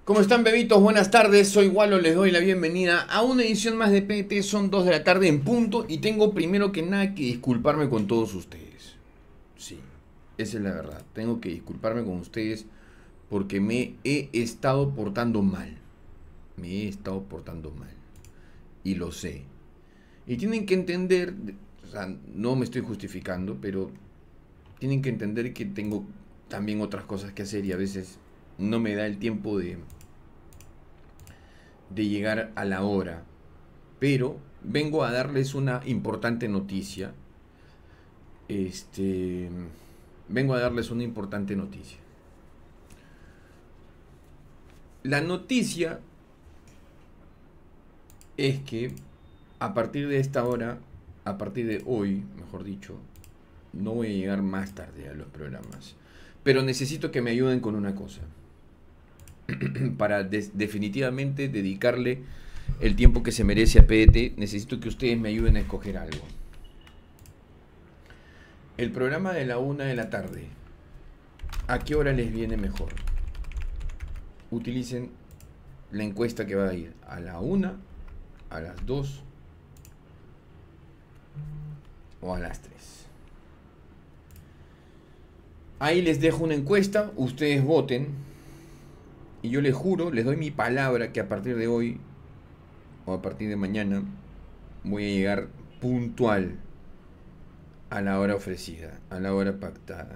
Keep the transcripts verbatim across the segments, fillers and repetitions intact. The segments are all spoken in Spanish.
¿Cómo están, bebitos? Buenas tardes, soy Walo, les doy la bienvenida a una edición más de P T. Son dos de la tarde en punto y tengo primero que nada que disculparme con todos ustedes. Sí, esa es la verdad. Tengo que disculparme con ustedes porque me he estado portando mal. Me he estado portando mal. Y lo sé. Y tienen que entender, o sea, no me estoy justificando, pero tienen que entender que tengo también otras cosas que hacer y a veces no me da el tiempo de de llegar a la hora, pero vengo a darles una importante noticia. Este, vengo a darles una importante noticia. La noticia es que a partir de esta hora, a partir de hoy, mejor dicho, no voy a llegar más tarde a los programas. Pero necesito que me ayuden con una cosa. Para des- definitivamente dedicarle el tiempo que se merece a P D T, necesito que ustedes me ayuden a escoger algo. El programa de la una de la tarde, ¿a qué hora les viene mejor? Utilicen la encuesta que va a ir a la una, a las dos o a las tres. Ahí les dejo una encuesta, ustedes voten y yo les juro, les doy mi palabra que a partir de hoy o a partir de mañana voy a llegar puntual a la hora ofrecida, a la hora pactada.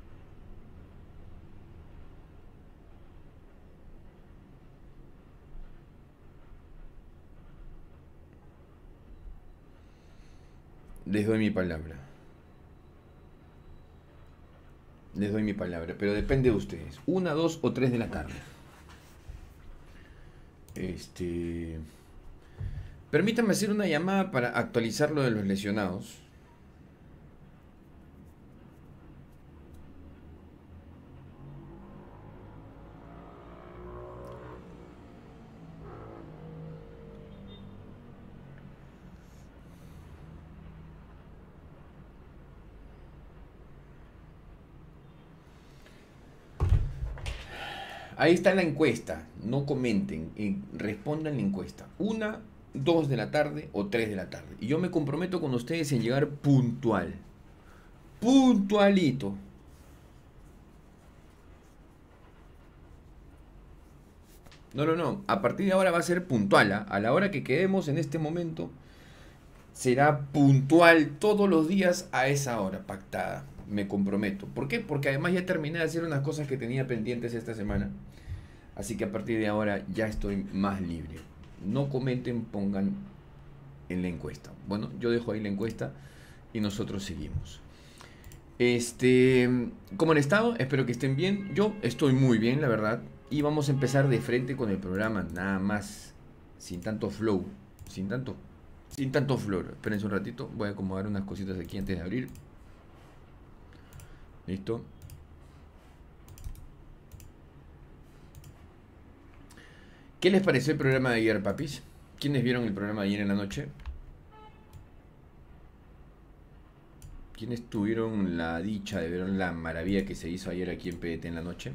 Les doy mi palabra. Les doy mi palabra, pero depende de ustedes. Una, dos o tres de la tarde. Este. Permítanme hacer una llamada para actualizar lo de los lesionados. Ahí está la encuesta. No comenten, eh, respondan la encuesta. Una, dos de la tarde o tres de la tarde. Y yo me comprometo con ustedes en llegar puntual. Puntualito. No, no, no. A partir de ahora va a ser puntual. ¿Ah? A la hora que quedemos en este momento, será puntual todos los días a esa hora pactada. Me comprometo. ¿Por qué? Porque además ya terminé de hacer unas cosas que tenía pendientes esta semana. Así que a partir de ahora ya estoy más libre. No comenten, pongan en la encuesta. Bueno, yo dejo ahí la encuesta y nosotros seguimos. Este, ¿cómo han estado? Espero que estén bien. Yo estoy muy bien, la verdad. Y vamos a empezar de frente con el programa, nada más, sin tanto flow, sin tanto, sin tanto flor. Espérense un ratito, voy a acomodar unas cositas aquí antes de abrir. Listo. ¿Qué les pareció el programa de ayer, papis? ¿Quiénes vieron el programa de ayer en la noche? ¿Quiénes tuvieron la dicha de ver la maravilla que se hizo ayer aquí en P D T en la noche?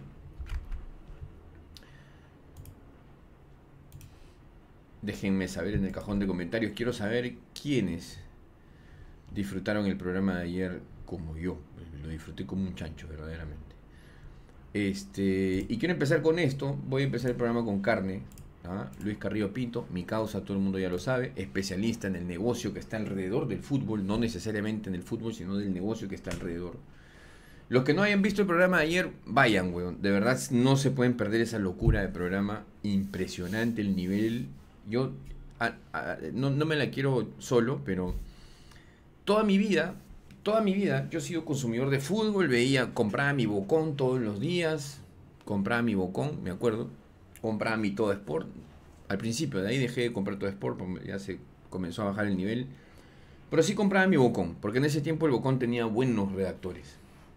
Déjenme saber en el cajón de comentarios. Quiero saber quiénes disfrutaron el programa de ayer como yo. Lo disfruté como un chancho, verdaderamente. Este, y quiero empezar con esto. Voy a empezar el programa con carne. ¿Ah? Luis Carrillo Pinto, mi causa, todo el mundo ya lo sabe, especialista en el negocio que está alrededor del fútbol, no necesariamente en el fútbol, sino del negocio que está alrededor. Los que no hayan visto el programa de ayer, vayan, weón. De verdad no se pueden perder esa locura de programa. Impresionante el nivel. Yo a, a, no, no me la quiero solo, pero toda mi vida, toda mi vida, yo he sido consumidor de fútbol, veía, compraba mi Bocón todos los días, compraba mi Bocón, me acuerdo, compraba mi Todo Sport. Al principio, de ahí dejé de comprar Todo Sport, porque ya se comenzó a bajar el nivel. Pero sí compraba mi Bocón, porque en ese tiempo el Bocón tenía buenos redactores.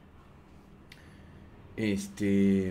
Este.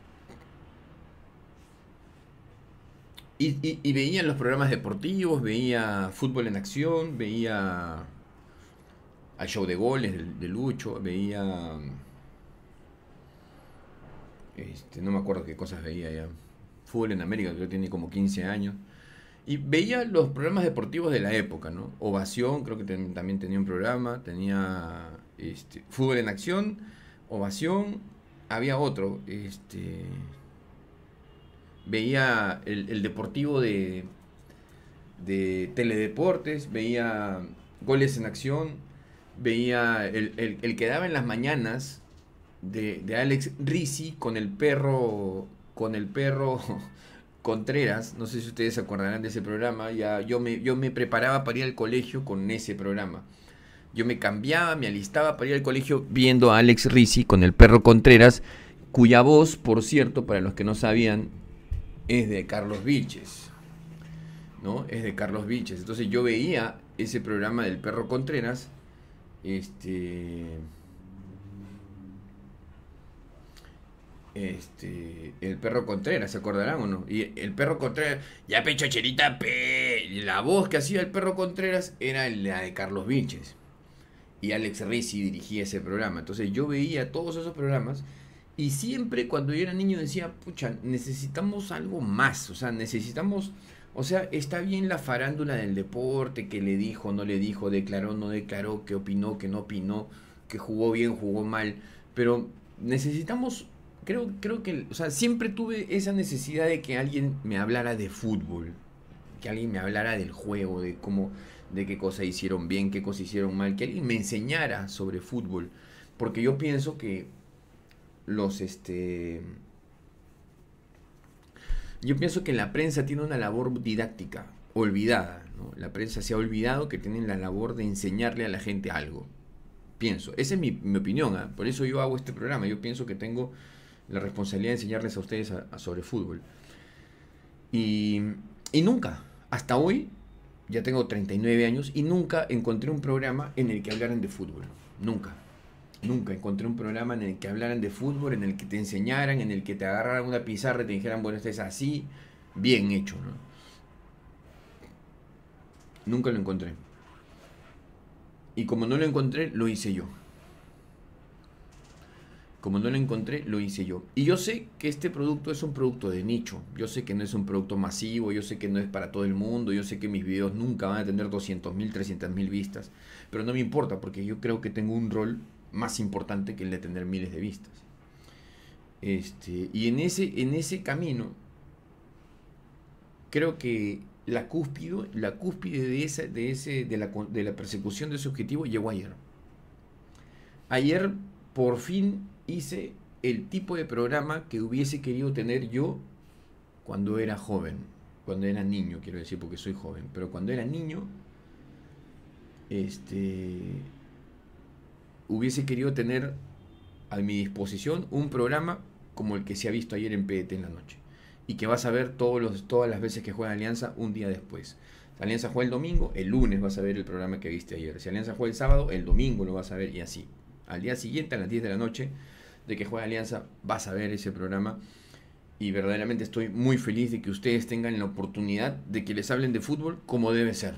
Y, y, y veía los programas deportivos, veía fútbol en acción, veía al show de goles de, de Lucho, veía. Este, no me acuerdo qué cosas veía ya. Fútbol en América, creo que tiene como quince años. Y veía los programas deportivos de la época, ¿no? Ovación, creo que ten- también tenía un programa, tenía este, Fútbol en Acción, Ovación, había otro, este, veía el, el deportivo de, de Teledeportes, veía Goles en Acción, veía el, el, el que daba en las mañanas de, de Alex Rizzi con el perro, con el perro Contreras, no sé si ustedes se acordarán de ese programa, ya yo me, yo me preparaba para ir al colegio con ese programa. Yo me cambiaba, me alistaba para ir al colegio viendo a Alex Rizzi con el perro Contreras, cuya voz, por cierto, para los que no sabían, es de Carlos Vilches, ¿no? Es de Carlos Vilches. Entonces yo veía ese programa del perro Contreras, este... Este, el perro Contreras, ¿se acordarán o no? Y el perro Contreras, ya pecho cherita, pe. Y la voz que hacía el perro Contreras era la de Carlos Vilches. Y Alex Rizzi dirigía ese programa. Entonces yo veía todos esos programas y siempre cuando yo era niño decía, pucha, necesitamos algo más. O sea, necesitamos, o sea, está bien la farándula del deporte, que le dijo, no le dijo, declaró, no declaró, que opinó, que no opinó, que jugó bien, jugó mal. Pero necesitamos, creo, creo que, o sea, siempre tuve esa necesidad de que alguien me hablara de fútbol, que alguien me hablara del juego, de cómo, de qué cosas hicieron bien, qué cosas hicieron mal, que alguien me enseñara sobre fútbol, porque yo pienso que los, este, yo pienso que la prensa tiene una labor didáctica olvidada, ¿no? La prensa se ha olvidado que tienen la labor de enseñarle a la gente algo. Pienso, esa es mi, mi opinión, ¿eh? Por eso yo hago este programa. Yo pienso que tengo la responsabilidad de enseñarles a ustedes a, a sobre fútbol. Y, y nunca, hasta hoy, ya tengo treinta y nueve años y nunca encontré un programa en el que hablaran de fútbol. Nunca. Nunca encontré un programa en el que hablaran de fútbol, en el que te enseñaran, en el que te agarraran una pizarra y te dijeran, bueno, esto es así, bien hecho, ¿no? Nunca lo encontré. Y como no lo encontré, lo hice yo. Como no lo encontré, lo hice yo. Y yo sé que este producto es un producto de nicho. Yo sé que no es un producto masivo. Yo sé que no es para todo el mundo. Yo sé que mis videos nunca van a tener doscientos mil, trescientas mil vistas. Pero no me importa porque yo creo que tengo un rol más importante que el de tener miles de vistas. Este, y en ese, en ese camino, creo que la cúspide, la cúspide de, esa, de, ese, de, la, de la persecución de ese objetivo llegó ayer. Ayer, por fin, hice el tipo de programa que hubiese querido tener yo cuando era joven, cuando era niño, quiero decir, porque soy joven, pero cuando era niño, este, hubiese querido tener a mi disposición un programa como el que se ha visto ayer en P D T en la noche, y que vas a ver todos los, todas las veces que juega Alianza un día después. Si Alianza juega el domingo, el lunes vas a ver el programa que viste ayer. Si Alianza juega el sábado, el domingo lo vas a ver, y así. Al día siguiente, a las diez de la noche, de que juega Alianza, vas a ver ese programa. Y verdaderamente estoy muy feliz de que ustedes tengan la oportunidad de que les hablen de fútbol como debe ser.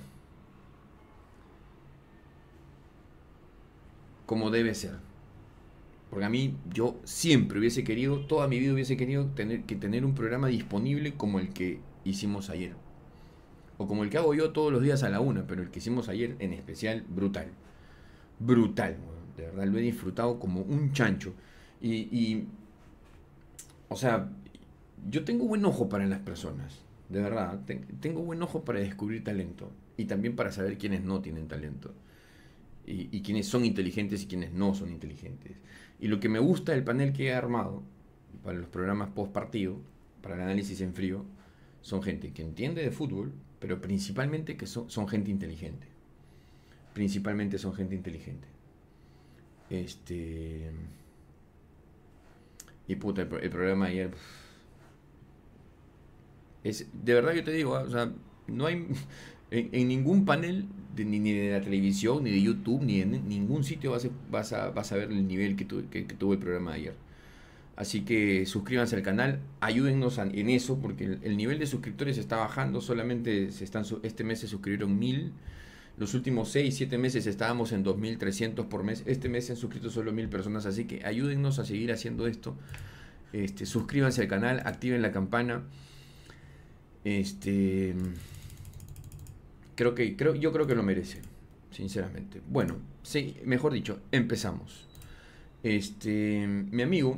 Como debe ser. Porque a mí, yo siempre hubiese querido, toda mi vida hubiese querido tener que tener un programa disponible como el que hicimos ayer. O como el que hago yo todos los días a la una, pero el que hicimos ayer en especial, brutal. Brutal, de verdad, lo he disfrutado como un chancho. Y, y, o sea, yo tengo buen ojo para las personas, de verdad. Te, tengo buen ojo para descubrir talento y también para saber quiénes no tienen talento. Y, y quiénes son inteligentes y quiénes no son inteligentes. Y lo que me gusta del panel que he armado para los programas post partido, para el análisis en frío, son gente que entiende de fútbol, pero principalmente que son, son gente inteligente. Principalmente son gente inteligente. Este. Y puta, el, el programa de ayer. Es, de verdad yo te digo, ¿eh? O sea, no hay. En, en ningún panel, de, ni, ni de la televisión, ni de YouTube, ni en ningún sitio vas a, vas a, vas a ver el nivel que, tu, que, que tuvo el programa de ayer. Así que suscríbanse al canal, ayúdennos a, en eso, porque el, el nivel de suscriptores está bajando. Solamente se están, este mes se suscribieron mil. Los últimos seis, siete meses estábamos en dos mil trescientos por mes. Este mes se han suscrito solo mil personas, así que ayúdennos a seguir haciendo esto. Este, suscríbanse al canal, activen la campana. Este, creo que, creo, yo creo que lo merece, sinceramente. Bueno, sí, mejor dicho, empezamos. Este, mi amigo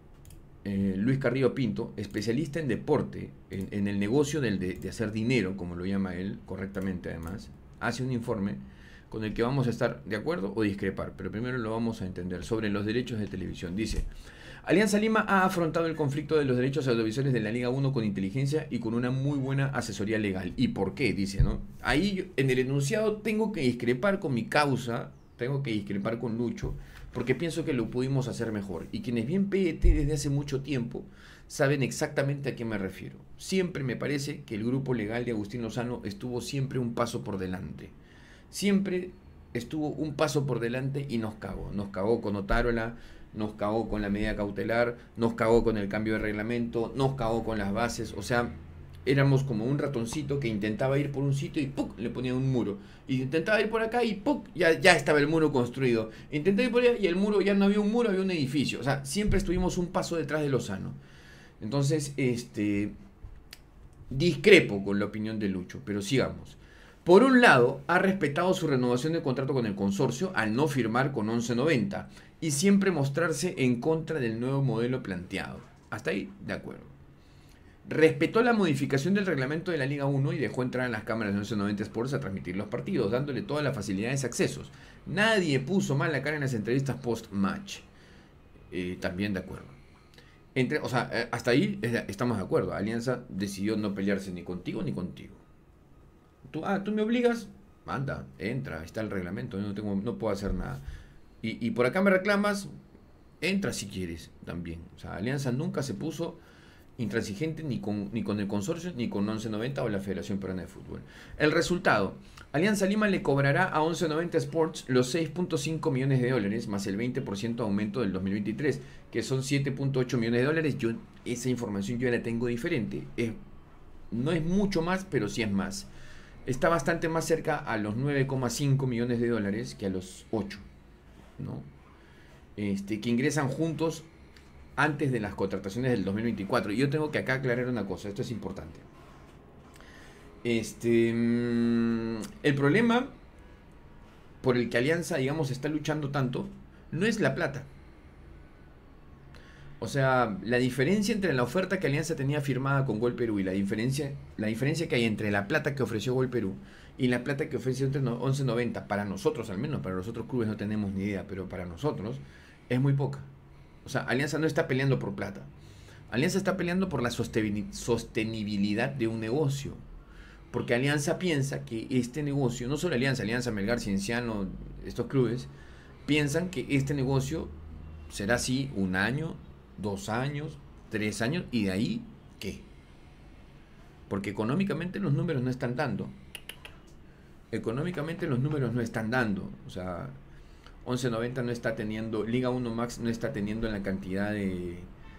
eh, Luis Carrillo Pinto, especialista en deporte, en, en el negocio del, de, de hacer dinero, como lo llama él, correctamente además, hace un informe con el que vamos a estar de acuerdo o discrepar, pero primero lo vamos a entender, sobre los derechos de televisión. Dice: Alianza Lima ha afrontado el conflicto de los derechos audiovisuales de la Liga uno con inteligencia y con una muy buena asesoría legal. ¿Y por qué? Dice, ¿no? Ahí yo, en el enunciado tengo que discrepar con mi causa, tengo que discrepar con Lucho, porque pienso que lo pudimos hacer mejor. Y quienes ven P E T desde hace mucho tiempo saben exactamente a qué me refiero. Siempre me parece que el grupo legal de Agustín Lozano estuvo siempre un paso por delante. Siempre estuvo un paso por delante y nos cagó. Nos cagó con Otárola, nos cagó con la medida cautelar, nos cagó con el cambio de reglamento, nos cagó con las bases. O sea, éramos como un ratoncito que intentaba ir por un sitio y ¡puc! Le ponía un muro. Y intentaba ir por acá y ¡puc! Ya, ya estaba el muro construido. Intentaba ir por allá y el muro, ya no había un muro, había un edificio. O sea, siempre estuvimos un paso detrás de Lozano. Entonces, este, discrepo con la opinión de Lucho, pero sigamos. Por un lado, ha respetado su renovación de contrato con el consorcio al no firmar con once noventa y siempre mostrarse en contra del nuevo modelo planteado. Hasta ahí, de acuerdo. Respetó la modificación del reglamento de la Liga uno y dejó entrar en las cámaras de once noventa Sports a transmitir los partidos, dándole todas las facilidades y accesos. Nadie puso mal la cara en las entrevistas post-match. Eh, también de acuerdo. Entre, o sea, hasta ahí estamos de acuerdo. Alianza decidió no pelearse ni contigo ni contigo. Tú, ah, tú me obligas, anda, entra, está el reglamento, yo no, tengo, no puedo hacer nada. Y, y por acá me reclamas, entra si quieres también. O sea, Alianza nunca se puso intransigente ni con, ni con el consorcio, ni con once noventa o la Federación Peruana de Fútbol. El resultado: Alianza Lima le cobrará a once noventa Sports los seis punto cinco millones de dólares más el veinte por ciento aumento del dos mil veintitrés, que son siete punto ocho millones de dólares. Yo, esa información yo la tengo diferente. Es, no es mucho más, pero sí es más. Está bastante más cerca a los nueve coma cinco millones de dólares que a los ocho, ¿no? Este, que ingresan juntos antes de las contrataciones del dos mil veinticuatro. Y yo tengo que acá aclarar una cosa, esto es importante. Este, mmm, el problema por el que Alianza, digamos, está luchando tanto, no es la plata. O sea, la diferencia entre la oferta que Alianza tenía firmada con Gol Perú y la diferencia, la diferencia que hay entre la plata que ofreció Gol Perú y la plata que ofreció once noventa, para nosotros al menos, para los otros clubes no tenemos ni idea, pero para nosotros es muy poca. O sea, Alianza no está peleando por plata. Alianza está peleando por la sostenibilidad de un negocio. Porque Alianza piensa que este negocio, no solo Alianza, Alianza, Melgar, Cienciano, estos clubes, piensan que este negocio será así un año, dos años, tres años, y de ahí, ¿qué? Porque económicamente los números no están dando. Económicamente los números no están dando. O sea, once noventa no está teniendo, Liga uno Max no está teniendo la cantidad de,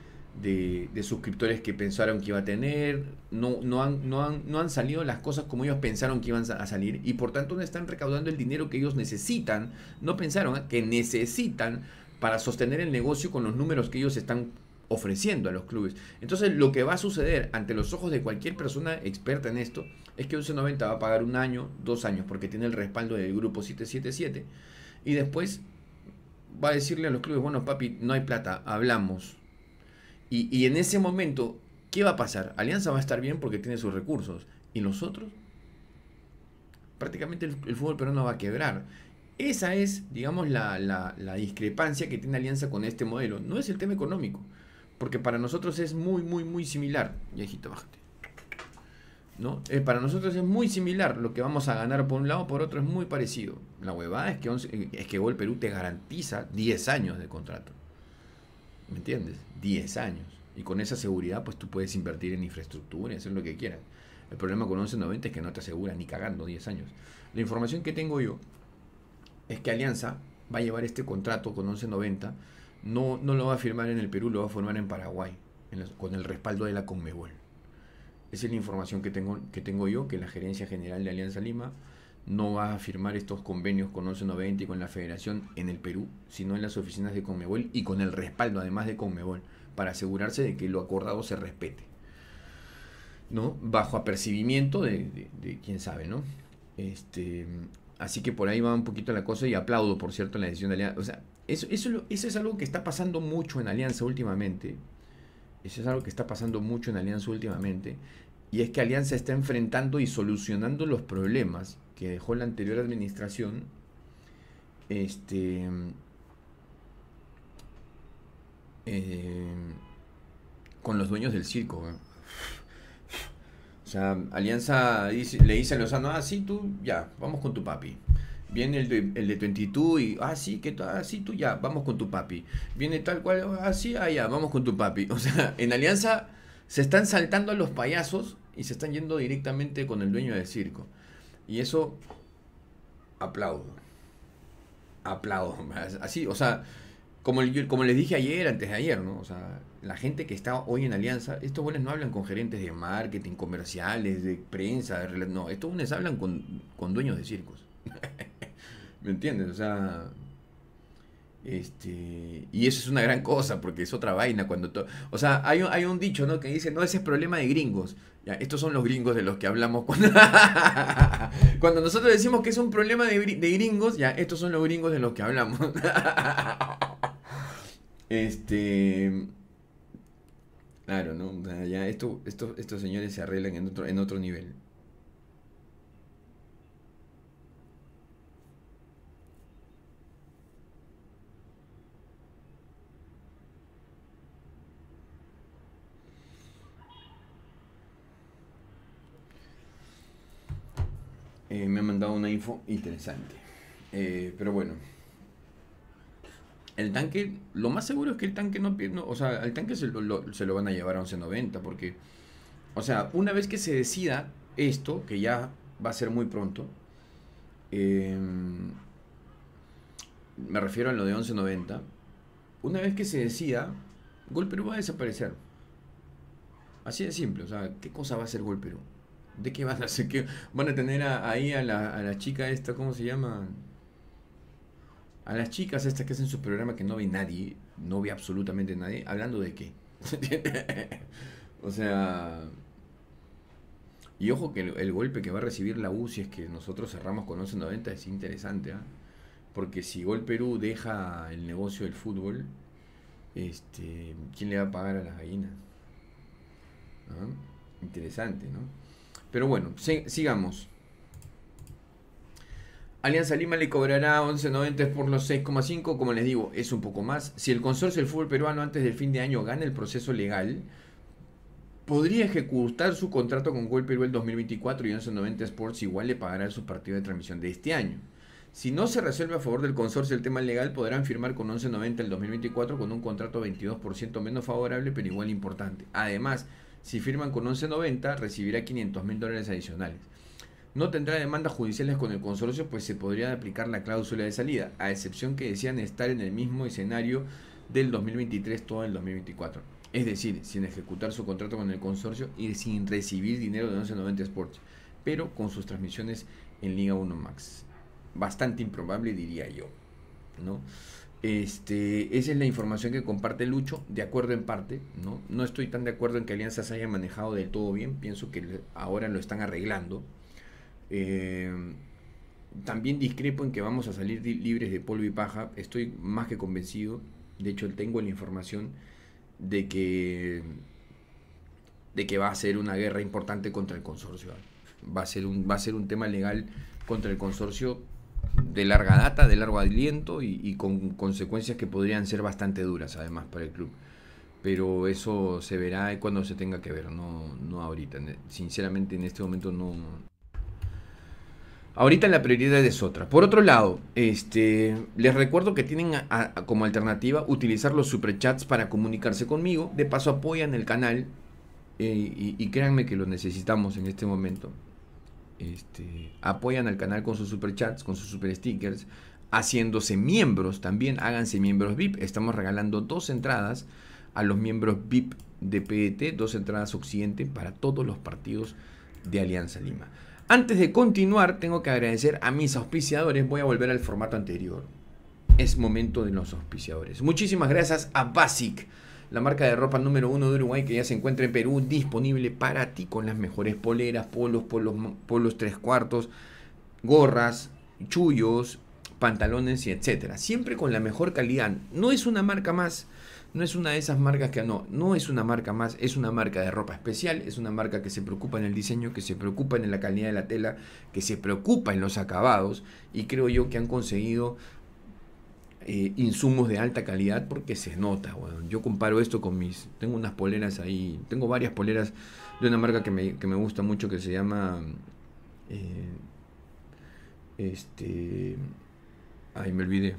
de, de suscriptores que pensaron que iba a tener. No, no, han, no, han, no han salido las cosas como ellos pensaron que iban a salir. Y por tanto no están recaudando el dinero que ellos necesitan. No pensaron ¿eh? que necesitan para sostener el negocio con los números que ellos están ofreciendo a los clubes. Entonces lo que va a suceder ante los ojos de cualquier persona experta en esto es que once noventa va a pagar un año, dos años, porque tiene el respaldo del grupo siete siete siete, y después va a decirle a los clubes: bueno, papi, no hay plata, hablamos. Y, y en ese momento, ¿qué va a pasar? Alianza va a estar bien porque tiene sus recursos, y nosotros prácticamente el, el fútbol peruano va a quebrar. Esa es, digamos, la, la, la discrepancia que tiene Alianza con este modelo. No es el tema económico, porque para nosotros es muy, muy, muy similar. Viejito, bájate. ¿No? Eh, para nosotros es muy similar. Lo que vamos a ganar por un lado, por otro es muy parecido. La huevada es que, once, es que Gol Perú te garantiza diez años de contrato. ¿Me entiendes? diez años. Y con esa seguridad, pues tú puedes invertir en infraestructura y hacer lo que quieras. El problema con once noventa es que no te asegura ni cagando diez años. La información que tengo yo es que Alianza va a llevar este contrato con once noventa, no, no lo va a firmar en el Perú, lo va a firmar en Paraguay, en los, con el respaldo de la Conmebol. Esa es la información que tengo, que tengo yo, que la Gerencia General de Alianza Lima no va a firmar estos convenios con once noventa y con la Federación en el Perú, sino en las oficinas de Conmebol y con el respaldo además de Conmebol, para asegurarse de que lo acordado se respete. ¿no? Bajo apercibimiento de, de, de quién sabe, ¿no? Este, así que por ahí va un poquito la cosa y aplaudo, por cierto, la decisión de Alianza. O sea, eso, eso, eso es algo que está pasando mucho en Alianza últimamente. Eso es algo que está pasando mucho en Alianza últimamente. Y es que Alianza está enfrentando y solucionando los problemas que dejó la anterior administración. Este... Eh, con los dueños del circo, ¿eh? O sea, Alianza dice, le dice a Lozano, ah, sí, tú, ya, vamos con tu papi. Viene el de, el de veintidós y, ah, sí, que ah, sí, tú, ya, vamos con tu papi. Viene tal cual, ah, sí, ah, ya, vamos con tu papi. O sea, en Alianza se están saltando a los payasos y se están yendo directamente con el dueño del circo. Y eso, aplaudo. Aplaudo. Así, o sea, como, como les dije ayer, antes de ayer, ¿no? O sea, la gente que está hoy en Alianza, estos buenos no hablan con gerentes de marketing, comerciales, de prensa, de, no, estos buenos hablan con, con dueños de circos. ¿Me entiendes? O sea, este, y eso es una gran cosa, porque es otra vaina cuando to, o sea, hay un, hay un dicho, ¿no? Que dice, no, ese es problema de gringos. Ya, estos son los gringos de los que hablamos cuando, cuando nosotros decimos que es un problema de, de gringos, ya, estos son los gringos de los que hablamos. Este, claro, ¿no? O sea, ya esto, esto, estos señores se arreglan en otro, en otro nivel. Eh, me han mandado una info interesante. Eh, pero bueno. El tanque, lo más seguro es que el tanque no pierde. No, o sea, el tanque se lo, lo- se lo van a llevar a once noventa. Porque, o sea, una vez que se decida esto, que ya va a ser muy pronto, eh, me refiero a lo de once noventa. Una vez que se decida, Gol Perú va a desaparecer. Así de simple. O sea, ¿qué cosa va a hacer Gol Perú? ¿De qué van a hacer? ¿Qué? Van a tener a- ahí a la, a la chica esta, ¿cómo se llama? A las chicas estas que hacen su programa que no ve nadie, no ve absolutamente nadie, hablando de qué. O sea, y ojo que el, el golpe que va a recibir la U si es que nosotros cerramos con once noventa es interesante, ¿ah? Porque si Gol Perú deja el negocio del fútbol, este, ¿quién le va a pagar a las gallinas? ¿Ah? Interesante, ¿no? Pero bueno, si- sigamos. Alianza Lima le cobrará once noventa por los seis coma cinco, como les digo, es un poco más. Si el consorcio del fútbol peruano antes del fin de año gana el proceso legal, podría ejecutar su contrato con Gol Perú el dos mil veinticuatro y once noventa Sports igual le pagará su partido de transmisión de este año. Si no se resuelve a favor del consorcio el tema legal, podrán firmar con once noventa el dos mil veinticuatro con un contrato veintidós por ciento menos favorable, pero igual importante. Además, si firman con once noventa, recibirá quinientos mil dólares adicionales. No tendrá demandas judiciales con el consorcio, pues se podría aplicar la cláusula de salida, a excepción que decían estar en el mismo escenario del dos mil veintitrés todo el dos mil veinticuatro. Es decir, sin ejecutar su contrato con el consorcio y sin recibir dinero de once noventa Sports, pero con sus transmisiones en Liga uno Max. Bastante improbable, diría yo, ¿no? Este, esa es la información que comparte Lucho, de acuerdo en parte, ¿no? No estoy tan de acuerdo en que Alianza se haya manejado del todo bien, pienso que ahora lo están arreglando. Eh, también discrepo en que vamos a salir libres de polvo y paja. Estoy más que convencido. De hecho, tengo la información de que de que va a ser una guerra importante contra el consorcio. Va a ser un, va a ser un tema legal contra el consorcio de larga data, de largo aliento y, y con consecuencias que podrían ser bastante duras, además, para el club. Pero eso se verá cuando se tenga que ver, no, no ahorita. Sinceramente, en este momento no. Ahorita la prioridad es otra. Por otro lado, este, les recuerdo que tienen a, a, como alternativa utilizar los superchats para comunicarse conmigo. De paso apoyan el canal eh, y, y créanme que lo necesitamos en este momento. Este, apoyan al canal con sus superchats, con sus super stickers, haciéndose miembros también. Háganse miembros V I P. Estamos regalando dos entradas a los miembros V I P de P E T, dos entradas Occidente para todos los partidos de Alianza Lima. Antes de continuar, tengo que agradecer a mis auspiciadores. Voy a volver al formato anterior. Es momento de los auspiciadores. Muchísimas gracias a Basic. la marca de ropa número uno de Uruguay, que ya se encuentra en Perú, disponible para ti con las mejores poleras, polos, polos, polos tres cuartos, gorras, chullos, pantalones y etcétera. Siempre con la mejor calidad. No es una marca más, no es una de esas marcas que no, no es una marca más, es una marca de ropa especial, es una marca que se preocupa en el diseño, que se preocupa en la calidad de la tela, que se preocupa en los acabados, y creo yo que han conseguido Eh, insumos de alta calidad porque se nota, bueno. Yo comparo esto con mis, tengo unas poleras ahí, tengo varias poleras de una marca que me, que me gusta mucho, que se llama eh, este ay me olvidé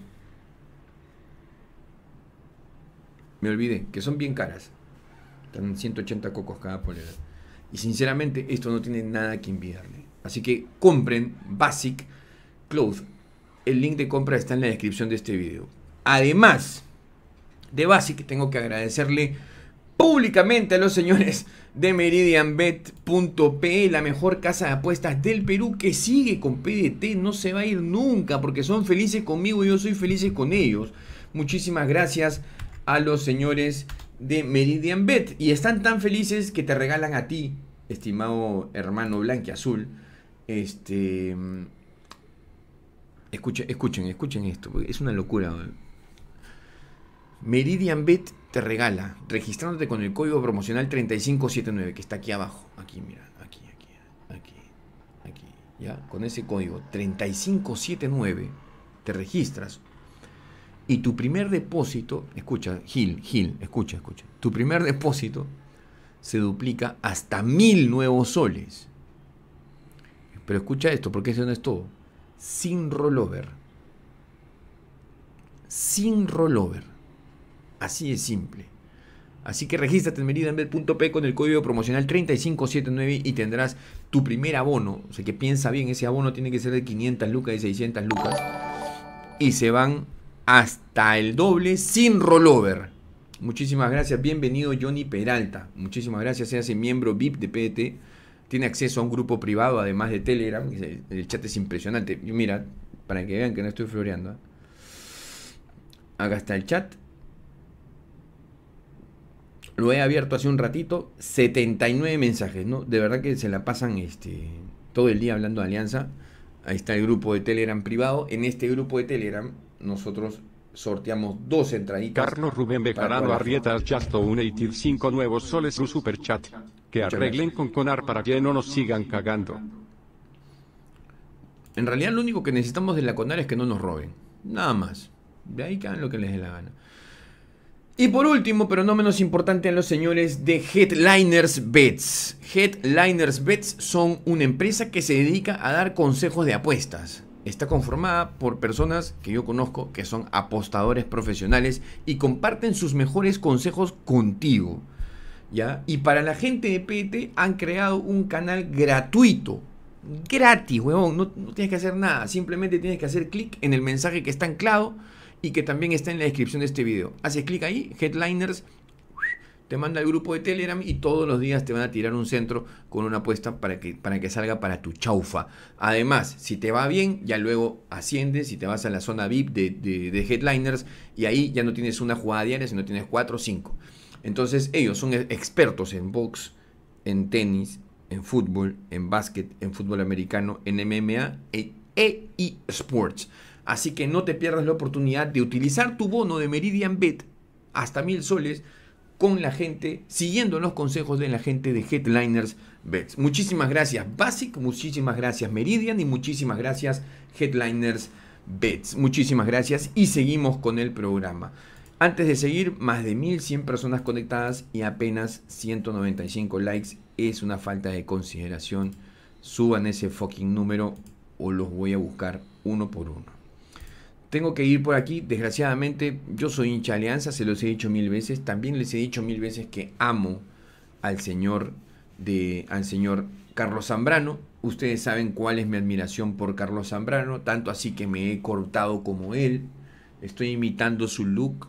me olvidé que son bien caras, están ciento ochenta cocos cada polera, y sinceramente esto no tiene nada que envidiarle, así que compren Basic Clothes. El link de compra está en la descripción de este video. Además de Basic, tengo que agradecerle públicamente a los señores de Meridian Bet punto pe, la mejor casa de apuestas del Perú, que sigue con P D T, no se va a ir nunca, porque son felices conmigo y yo soy feliz con ellos. Muchísimas gracias a los señores de Meridian Bet, y están tan felices que te regalan a ti, estimado hermano blanquiazul, este... Escuchen, escuchen, escuchen esto, porque es una locura. Meridian Bet te regala, registrándote con el código promocional treinta y cinco setenta y nueve, que está aquí abajo. Aquí, mira, aquí, aquí, aquí, aquí. Ya, con ese código treinta y cinco setenta y nueve te registras. Y tu primer depósito, escucha, Gil, Gil, escucha, escucha. Tu primer depósito se duplica hasta mil nuevos soles. Pero escucha esto, porque eso no es todo. Sin rollover. Sin rollover. Así de simple. Así que regístrate en meridian bet punto pe con el código promocional treinta y cinco setenta y nueve y tendrás tu primer abono. O sea que piensa bien, ese abono tiene que ser de quinientas lucas y seiscientas lucas. Y se van hasta el doble sin rollover. Muchísimas gracias. Bienvenido Johnny Peralta. Muchísimas gracias. Se hace miembro V I P de P D T. Tiene acceso a un grupo privado, además de Telegram. El chat es impresionante. Mira, para que vean que no estoy floreando, ¿eh? Acá está el chat. Lo he abierto hace un ratito. setenta y nueve mensajes, ¿no? De verdad que se la pasan este, todo el día hablando de Alianza. Ahí está el grupo de Telegram privado. En este grupo de Telegram nosotros sorteamos dos entraditas. Carlos Rubén Bejarano Arrieta Just donated cinco nuevos soles su super chat. Que arreglen con Conar para que no nos sigan cagando. En realidad lo único que necesitamos de la Conar es que no nos roben. Nada más. De ahí que hagan lo que les dé la gana. Y por último, pero no menos importante, a los señores de Headliners Bets. Headliners Bets son una empresa que se dedica a dar consejos de apuestas. Está conformada por personas que yo conozco que son apostadores profesionales y comparten sus mejores consejos contigo. ¿Ya? Y para la gente de P T han creado un canal gratuito. Gratis, huevón. No, no tienes que hacer nada. Simplemente tienes que hacer clic en el mensaje que está anclado y que también está en la descripción de este video. Haces clic ahí, Headliners, te manda al grupo de Telegram y todos los días te van a tirar un centro con una apuesta para que, para que salga para tu chaufa. Además, si te va bien, ya luego asciendes y te vas a la zona V I P de, de, de Headliners, y ahí ya no tienes una jugada diaria, sino tienes cuatro o cinco. Entonces ellos son expertos en box, en tenis, en fútbol, en básquet, en fútbol americano, en M M A e eSports. Así que no te pierdas la oportunidad de utilizar tu bono de Meridian Bet hasta mil soles con la gente, siguiendo los consejos de la gente de Headliners Bets. Muchísimas gracias Basic, muchísimas gracias Meridian y muchísimas gracias Headliners Bets. Muchísimas gracias y seguimos con el programa. Antes de seguir, más de mil cien personas conectadas y apenas ciento noventa y cinco likes. Es una falta de consideración. Suban ese fucking número o los voy a buscar uno por uno. Tengo que ir por aquí. Desgraciadamente, yo soy hincha de Alianza, se los he dicho mil veces. También les he dicho mil veces que amo al señor, de, al señor Carlos Zambrano. Ustedes saben cuál es mi admiración por Carlos Zambrano. Tanto así que me he cortado como él. Estoy imitando su look.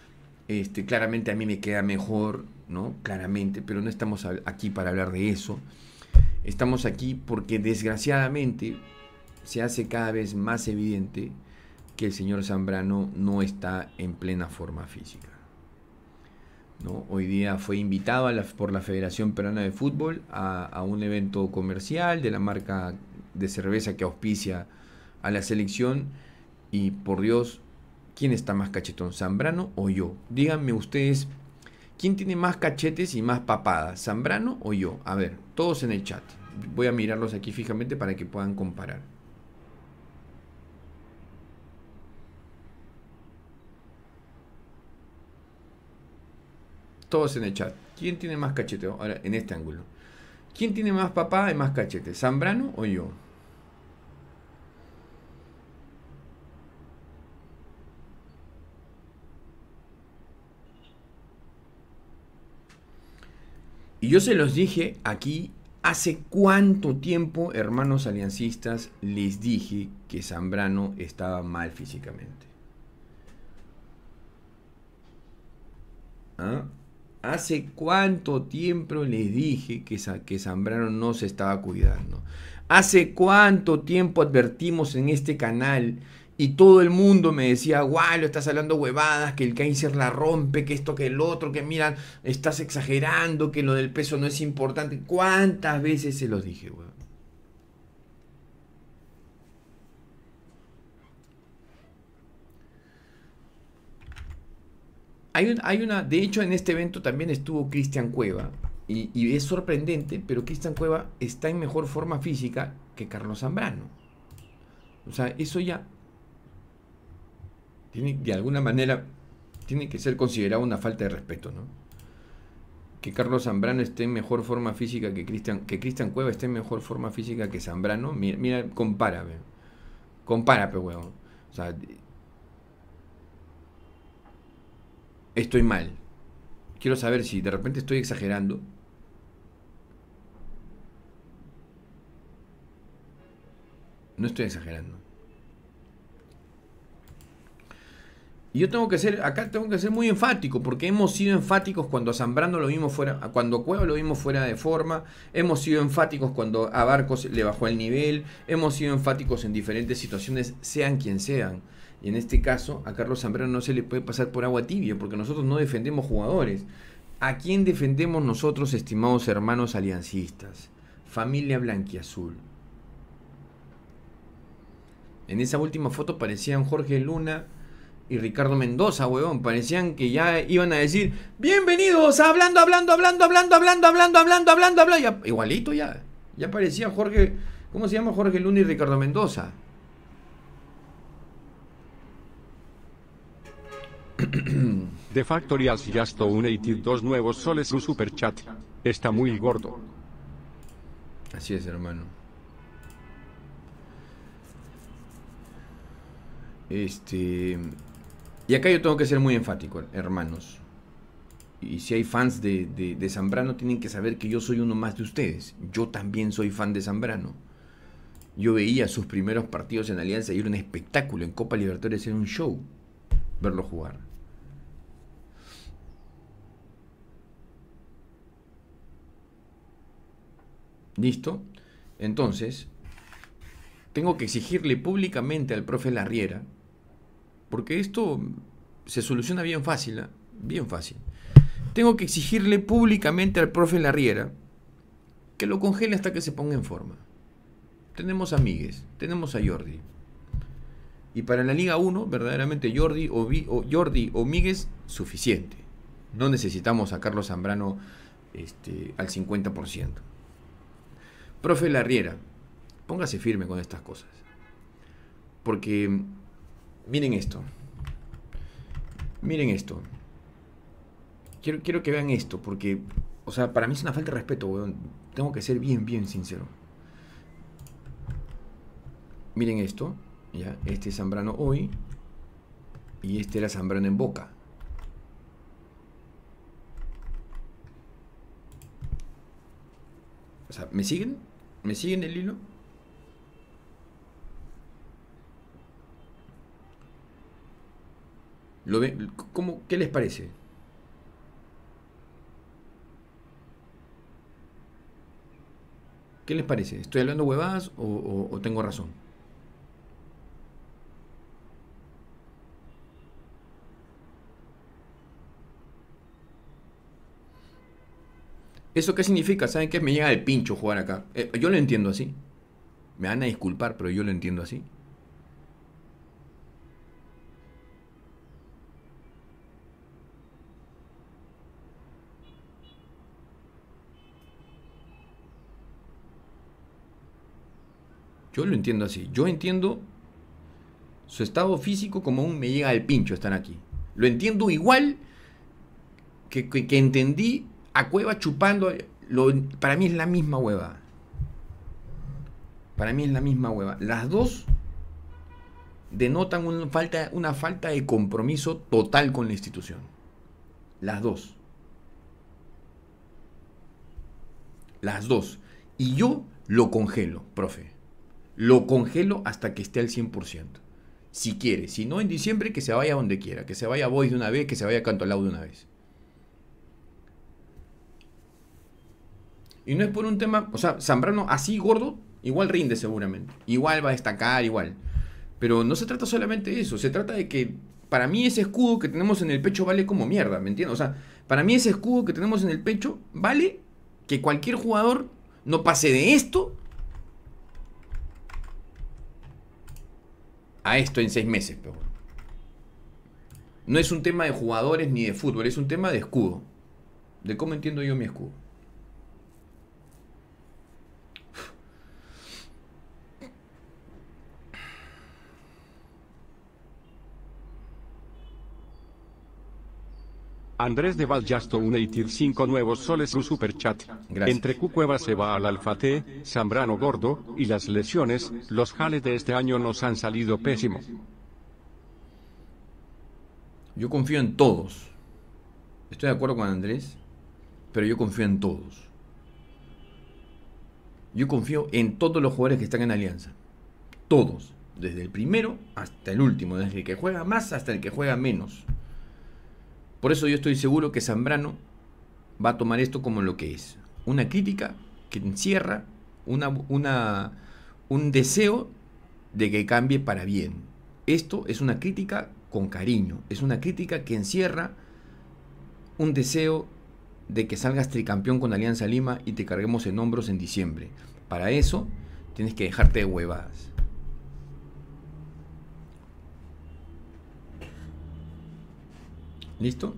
Este, claramente a mí me queda mejor, ¿no? Claramente, pero no estamos aquí para hablar de eso. Estamos aquí porque desgraciadamente se hace cada vez más evidente que el señor Zambrano no está en plena forma física. ¿no? Hoy día fue invitado a la, por la Federación Peruana de Fútbol a, a un evento comercial de la marca de cerveza que auspicia a la selección. Y por Dios, ¿quién está más cachetón, Zambrano o yo? Díganme ustedes, ¿quién tiene más cachetes y más papadas, Zambrano o yo? A ver, todos en el chat. Voy a mirarlos aquí fijamente para que puedan comparar. Todos en el chat. ¿Quién tiene más cachete? Ahora, en este ángulo. ¿Quién tiene más papada y más cachete? ¿Zambrano o yo? Y yo se los dije aquí hace cuánto tiempo, hermanos aliancistas, les dije que Zambrano estaba mal físicamente. ¿Ah? ¿Hace cuánto tiempo les dije que, que Zambrano no se estaba cuidando? ¿Hace cuánto tiempo advertimos en este canal y todo el mundo me decía, guau, lo estás hablando huevadas, que el Kaiser la rompe, que esto, que el otro, que mira, estás exagerando, que lo del peso no es importante? ¿Cuántas veces se los dije, weón? Hay, un, hay una, de hecho en este evento también estuvo Cristian Cueva y, y es sorprendente, pero Cristian Cueva está en mejor forma física que Carlos Zambrano. O sea, eso ya tiene, de alguna manera, tiene que ser considerado una falta de respeto, ¿no? Que Carlos Zambrano esté en mejor forma física que Cristian, que Cristian Cueva esté en mejor forma física que Zambrano. Mira, mira compara, ve. Compara, pe huevón. O sea, estoy mal. Quiero saber si de repente estoy exagerando. No estoy exagerando. Y yo tengo que ser, acá tengo que ser muy enfático, porque hemos sido enfáticos cuando a Zambrano lo vimos fuera, cuando a Cueva lo vimos fuera de forma, hemos sido enfáticos cuando a Barcos le bajó el nivel, hemos sido enfáticos en diferentes situaciones, sean quien sean. Y en este caso, a Carlos Zambrano no se le puede pasar por agua tibia, porque nosotros no defendemos jugadores. ¿A quién defendemos nosotros, estimados hermanos aliancistas? Familia blanquiazul. En esa última foto parecían Jorge Luna y Ricardo Mendoza, huevón. Parecían que ya iban a decir, bienvenidos a hablando, hablando, hablando, hablando, hablando, hablando, hablando, hablando, hablando. Ya, igualito ya. Ya parecía Jorge, ¿cómo se llama? Jorge Luna y Ricardo Mendoza. The Factory has just donated dos nuevos soles su super chat. Está muy gordo. Así es, hermano. Este... Y acá yo tengo que ser muy enfático, hermanos. Y si hay fans de, de, de Zambrano, tienen que saber que yo soy uno más de ustedes. Yo también soy fan de Zambrano. Yo veía sus primeros partidos en Alianza y era un espectáculo. En Copa Libertadores era un show verlo jugar. ¿Listo? Entonces, tengo que exigirle públicamente al profe Larriera, porque esto se soluciona bien fácil, ¿eh? Bien fácil. Tengo que exigirle públicamente al profe Larriera que lo congele hasta que se ponga en forma. Tenemos a Míguez, tenemos a Jordi. Y para la Liga uno, verdaderamente Jordi o, Vi, o, Jordi o Míguez, suficiente. No necesitamos a Carlos Zambrano este, al cincuenta por ciento. Profe Larriera, póngase firme con estas cosas. Porque, miren esto. Miren esto. Quiero, quiero que vean esto, porque, o sea, para mí es una falta de respeto, weón. Tengo que ser bien, bien sincero. Miren esto, ya. Este es Zambrano hoy. Y este era Zambrano en Boca. O sea, ¿me siguen? ¿Me siguen el hilo? ¿Lo ven? ¿Cómo, ¿Qué les parece? ¿Qué les parece? ¿Estoy hablando huevadas o, o, o tengo razón? ¿Eso qué significa? ¿Saben qué? Me llega el pincho jugar acá. Eh, yo lo entiendo así. Me van a disculpar, pero yo lo entiendo así. Yo lo entiendo así. Yo entiendo su estado físico como un me llega el pincho, están aquí. Lo entiendo igual que, que, que entendí a Cueva chupando. Lo, para mí es la misma hueva. Para mí es la misma hueva. Las dos denotan una falta, una falta de compromiso total con la institución. Las dos. Las dos. Y yo lo congelo, profe. Lo congelo hasta que esté al cien por ciento. Si quiere. Si no, en diciembre que se vaya donde quiera. Que se vaya a Boys de una vez, que se vaya a Cantolao de una vez. Y no es por un tema... O sea, Zambrano así gordo, igual rinde seguramente. Igual va a destacar, igual. Pero no se trata solamente de eso. Se trata de que para mí ese escudo que tenemos en el pecho vale como mierda, ¿me entiendes? O sea, para mí ese escudo que tenemos en el pecho vale que cualquier jugador no pase de esto a esto en seis meses. Pero no es un tema de jugadores ni de fútbol, es un tema de escudo. De cómo entiendo yo mi escudo. Andrés de Valjasto United cinco nuevos soles su superchat. Gracias. Entre Cucueva se va al Alfate, Zambrano gordo, y las lesiones, los jales de este año nos han salido pésimo. Yo confío en todos. Estoy de acuerdo con Andrés, pero yo confío en todos. Yo confío en todos los jugadores que están en Alianza. Todos. Desde el primero hasta el último. Desde el que juega más hasta el que juega menos. Por eso yo estoy seguro que Zambrano va a tomar esto como lo que es. Una crítica que encierra una, una, un deseo de que cambie para bien. Esto es una crítica con cariño. Es una crítica que encierra un deseo de que salgas tricampeón con Alianza Lima y te carguemos en hombros en diciembre. Para eso tienes que dejarte de huevadas. ¿Listo?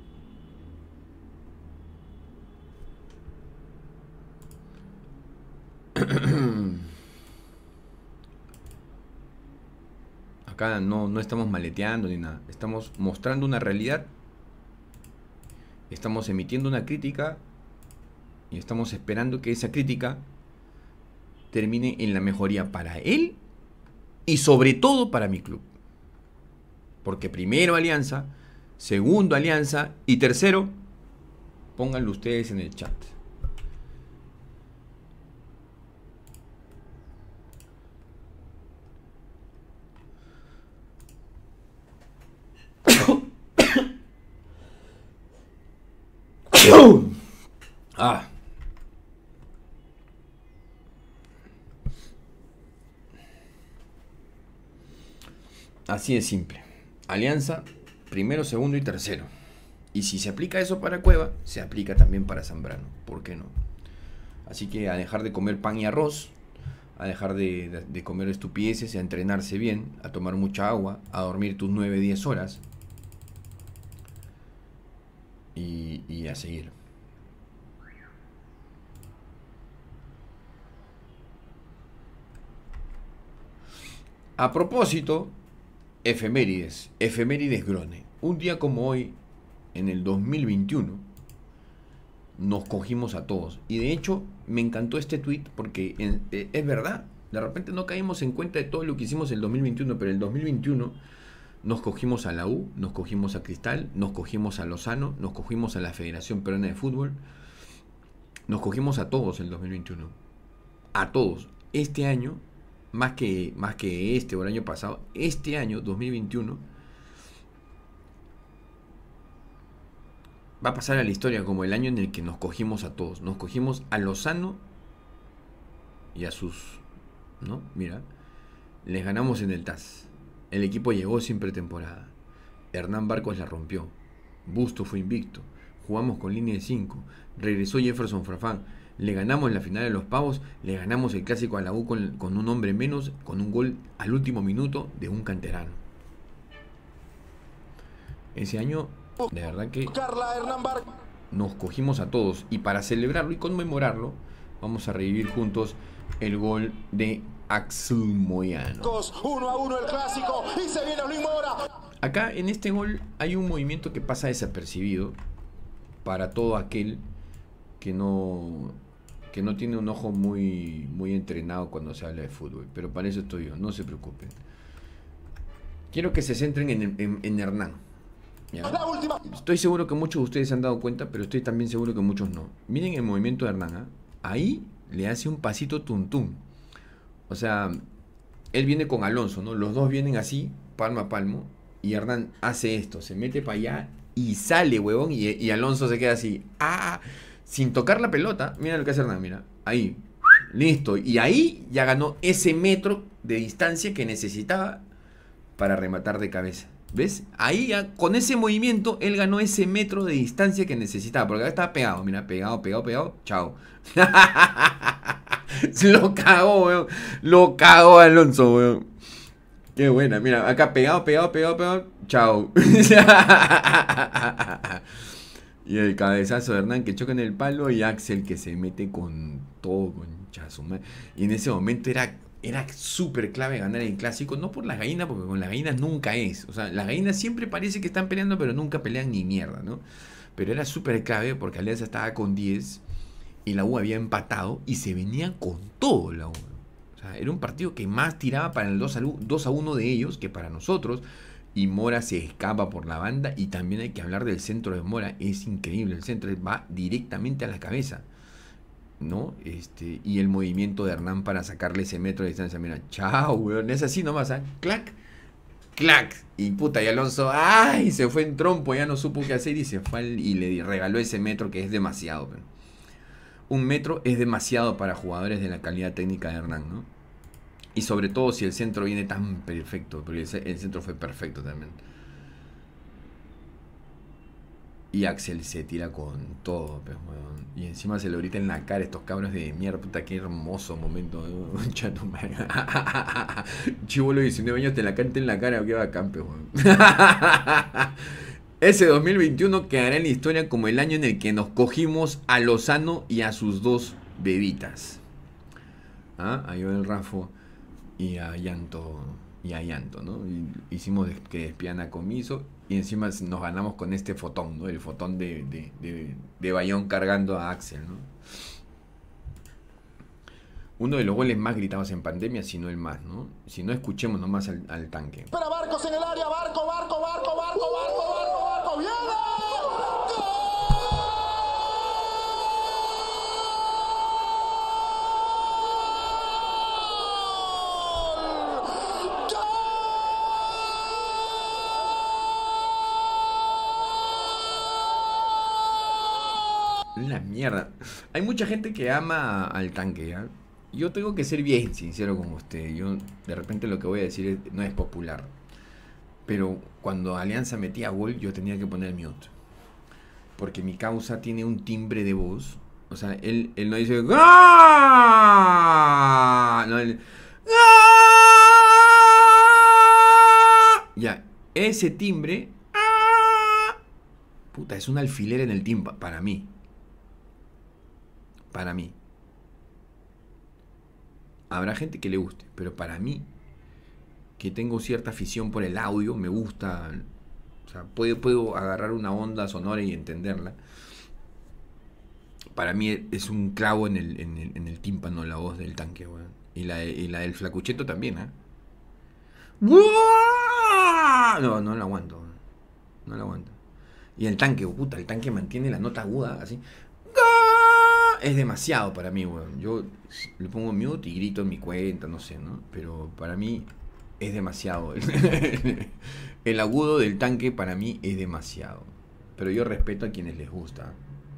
Acá no, no estamos maleteando ni nada. Estamos mostrando una realidad. Estamos emitiendo una crítica. Y estamos esperando que esa crítica termine en la mejoría para él. Y sobre todo para mi club. Porque primero Alianza, segundo Alianza y tercero, pónganlo ustedes en el chat. Ah. Así de simple. Alianza, primero, segundo y tercero. Y si se aplica eso para Cueva, se aplica también para Zambrano. ¿Por qué no? Así que a dejar de comer pan y arroz, a dejar de, de, de comer estupideces, a entrenarse bien, a tomar mucha agua, a dormir tus nueve, diez horas. Y, y a seguir. A propósito, efemérides, efemérides Grone. Un día como hoy, en el dos mil veintiuno, nos cogimos a todos. Y de hecho, me encantó este tweet porque en, eh, es verdad. De repente no caímos en cuenta de todo lo que hicimos en el dos mil veintiuno, pero en el dos mil veintiuno nos cogimos a la U, nos cogimos a Cristal, nos cogimos a Lozano, nos cogimos a la Federación Peruana de Fútbol, nos cogimos a todos en el dos mil veintiuno. A todos. Este año, más que, más que este o el año pasado, este año, dos mil veintiuno, va a pasar a la historia como el año en el que nos cogimos a todos. Nos cogimos a Lozano y a sus... ¿no? Mira, les ganamos en el T A S. El equipo llegó sin pretemporada. Hernán Barcos la rompió. Busto fue invicto. jugamos con línea de cinco, regresó Jefferson Farfán, le ganamos la final de los Pavos, le ganamos el clásico a la U con, con un hombre menos, con un gol al último minuto de un canterano. Ese año, de verdad que nos cogimos a todos, y para celebrarlo y conmemorarlo, vamos a revivir juntos el gol de Axel Moyano. uno a uno el clásico y se viene Luis Mora. Acá en este gol hay un movimiento que pasa desapercibido para todo aquel que no, que no tiene un ojo muy, muy entrenado cuando se habla de fútbol. Pero para eso estoy yo, no se preocupen. Quiero que se centren en, en, en Hernán. ¿Ya? Estoy seguro que muchos de ustedes se han dado cuenta, pero estoy también seguro que muchos no. Miren el movimiento de Hernán, ¿eh? Ahí le hace un pasito tuntún. O sea, él viene con Alonso, ¿no? Los dos vienen así, palmo a palmo, y Hernán hace esto, se mete para allá y sale, huevón, y, y Alonso se queda así, ¡ah! Sin tocar la pelota. Mira lo que hace Hernán, mira, ahí, listo. Y ahí ya ganó ese metro de distancia que necesitaba para rematar de cabeza. ¿Ves? Ahí ya, con ese movimiento, él ganó ese metro de distancia que necesitaba. Porque acá estaba pegado, mira, pegado, pegado, pegado. Chao. Lo cagó, weón. Lo cagó Alonso, weón. Qué buena, mira, acá pegado, pegado, pegado, pegado. Chao. Y el cabezazo de Hernán que choca en el palo, y Axel que se mete con todo, con chasuma. Y en ese momento era... Era súper clave ganar el clásico, no por las gallinas, porque con las gallinas nunca es. O sea, las gallinas siempre parece que están peleando, pero nunca pelean ni mierda, ¿no? Pero era súper clave porque Alianza estaba con diez y la U había empatado y se venía con todo la U. O sea, era un partido que más tiraba para el dos a uno de ellos que para nosotros. Y Mora se escapa por la banda, y también hay que hablar del centro de Mora. Es increíble, el centro va directamente a la cabeza, ¿no? Este, y el movimiento de Hernán para sacarle ese metro de distancia. Mira, chao, weón. Es así nomás, ¿eh? Clac, clac. Y puta, y Alonso, ¡ay! Se fue en trompo, ya no supo qué hacer y se fue al, y le regaló ese metro que es demasiado. Pero un metro es demasiado para jugadores de la calidad técnica de Hernán, ¿no? Y sobre todo si el centro viene tan perfecto, porque el, el centro fue perfecto también. Y Axel se tira con todo, pues, weón. Y encima se lo grita en la cara estos cabros de mierda. Puta, qué hermoso momento, weón. Chato, man. Chibolo de diecinueve años te la canta en la cara, qué bacán, pues, weón. Ese dos mil veintiuno quedará en la historia como el año en el que nos cogimos a Lozano y a sus dos bebitas. ¿Ah? A Joel Rafo y a Llanto. Y a Llanto, ¿no? Y hicimos que despidan a Comiso. Y encima nos ganamos con este fotón, ¿no? El fotón de, de, de, de Bayón cargando a Axel, ¿no? Uno de los goles más gritados en pandemia, si no el más, ¿no? Si no, escuchemos nomás al, al tanque. Espera, Barcos en el área, Barco, Barco, Barco, Barco, Barco, Barco, Barco, ¡viene! La mierda. Hay mucha gente que ama al tanque, ¿ya? Yo tengo que ser bien sincero con usted. Yo, de repente, lo que voy a decir es, no es popular. Pero cuando Alianza metía gol, yo tenía que poner mute. Porque mi causa tiene un timbre de voz. O sea, él, él no dice ¡Gol! No, él, ¡Gol! Ya, ese timbre, puta, es un alfiler en el timpa, para mí. Para mí. Habrá gente que le guste, pero para mí, que tengo cierta afición por el audio, me gusta. O sea, puedo, puedo agarrar una onda sonora y entenderla. Para mí es un clavo en el, en el, en el tímpano la voz del tanque, weón. Y la, y la del Flacucheto también, ¿eh? No, no la aguanto, weón. No la aguanto. Y el tanque, puta, el tanque mantiene la nota aguda así. Es demasiado para mí, weón. Yo le pongo mute y grito en mi cuenta, no sé, ¿no? Pero para mí es demasiado. El agudo del tanque para mí es demasiado. Pero yo respeto a quienes les gusta.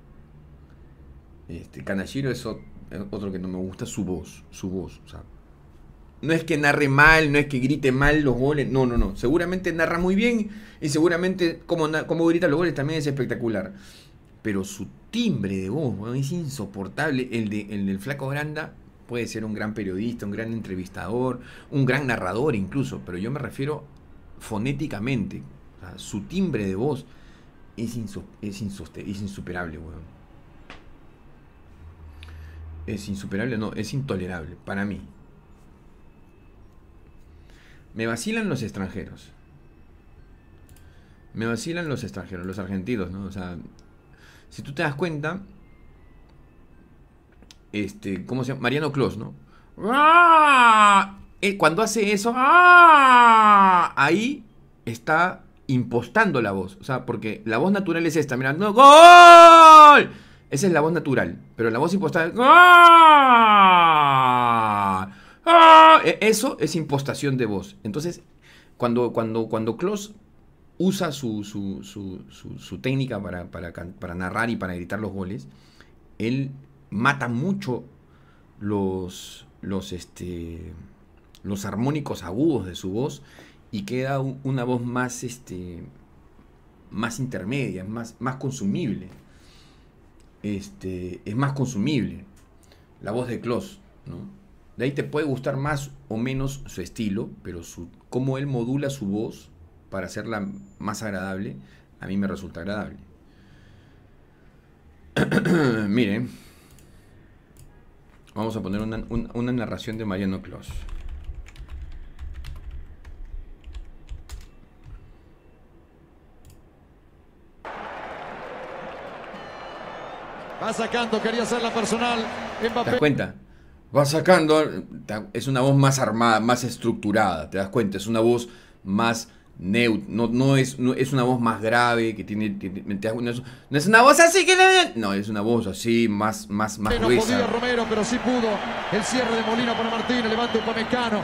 Este, Kanashiro es otro que no me gusta, su voz, su voz, o sea, no es que narre mal, no es que grite mal los goles, no, no, no, seguramente narra muy bien y seguramente como, como grita los goles también es espectacular, pero su timbre de voz, weón, es insoportable. El, de, el del Flaco Granda puede ser un gran periodista, un gran entrevistador, un gran narrador incluso, pero yo me refiero fonéticamente. O sea, su timbre de voz es, inso, es, insoste, es insuperable, weón. Es insuperable, no, es intolerable para mí. Me vacilan los extranjeros. Me vacilan los extranjeros, los argentinos, ¿no? O sea, si tú te das cuenta, este, ¿cómo se llama? Mariano Clos, ¿no? ¡Ah! Él, cuando hace eso, ¡ah! Ahí está impostando la voz. O sea, porque la voz natural es esta, mira, ¡no! ¡Gol! Esa es la voz natural. Pero la voz impostada es ¡gol! ¡Ah! Eso es impostación de voz. Entonces, cuando, cuando, cuando Clos usa su, su, su, su, su técnica para, para, para narrar y para gritar los goles, él mata mucho los, los, este, los armónicos agudos de su voz y queda un, una voz más, este, más intermedia, más, más consumible. Este, es más consumible la voz de Clos, ¿no? De ahí te puede gustar más o menos su estilo, pero su, cómo él modula su voz para hacerla más agradable, a mí me resulta agradable. Miren, vamos a poner una, una, una narración de Mariano Clos. Va sacando, quería hacer la personal. Mbappé. ¿Te das cuenta? Va sacando, es una voz más armada, más estructurada, ¿te das cuenta? Es una voz más neut, no, no, es, no es una voz más grave, que tiene, tiene no, es, no es una voz así que... No, es una voz así, más, más, más no gruesa. podía Romero, pero sí pudo. El cierre de Molina para Martínez, levanta Upamecano.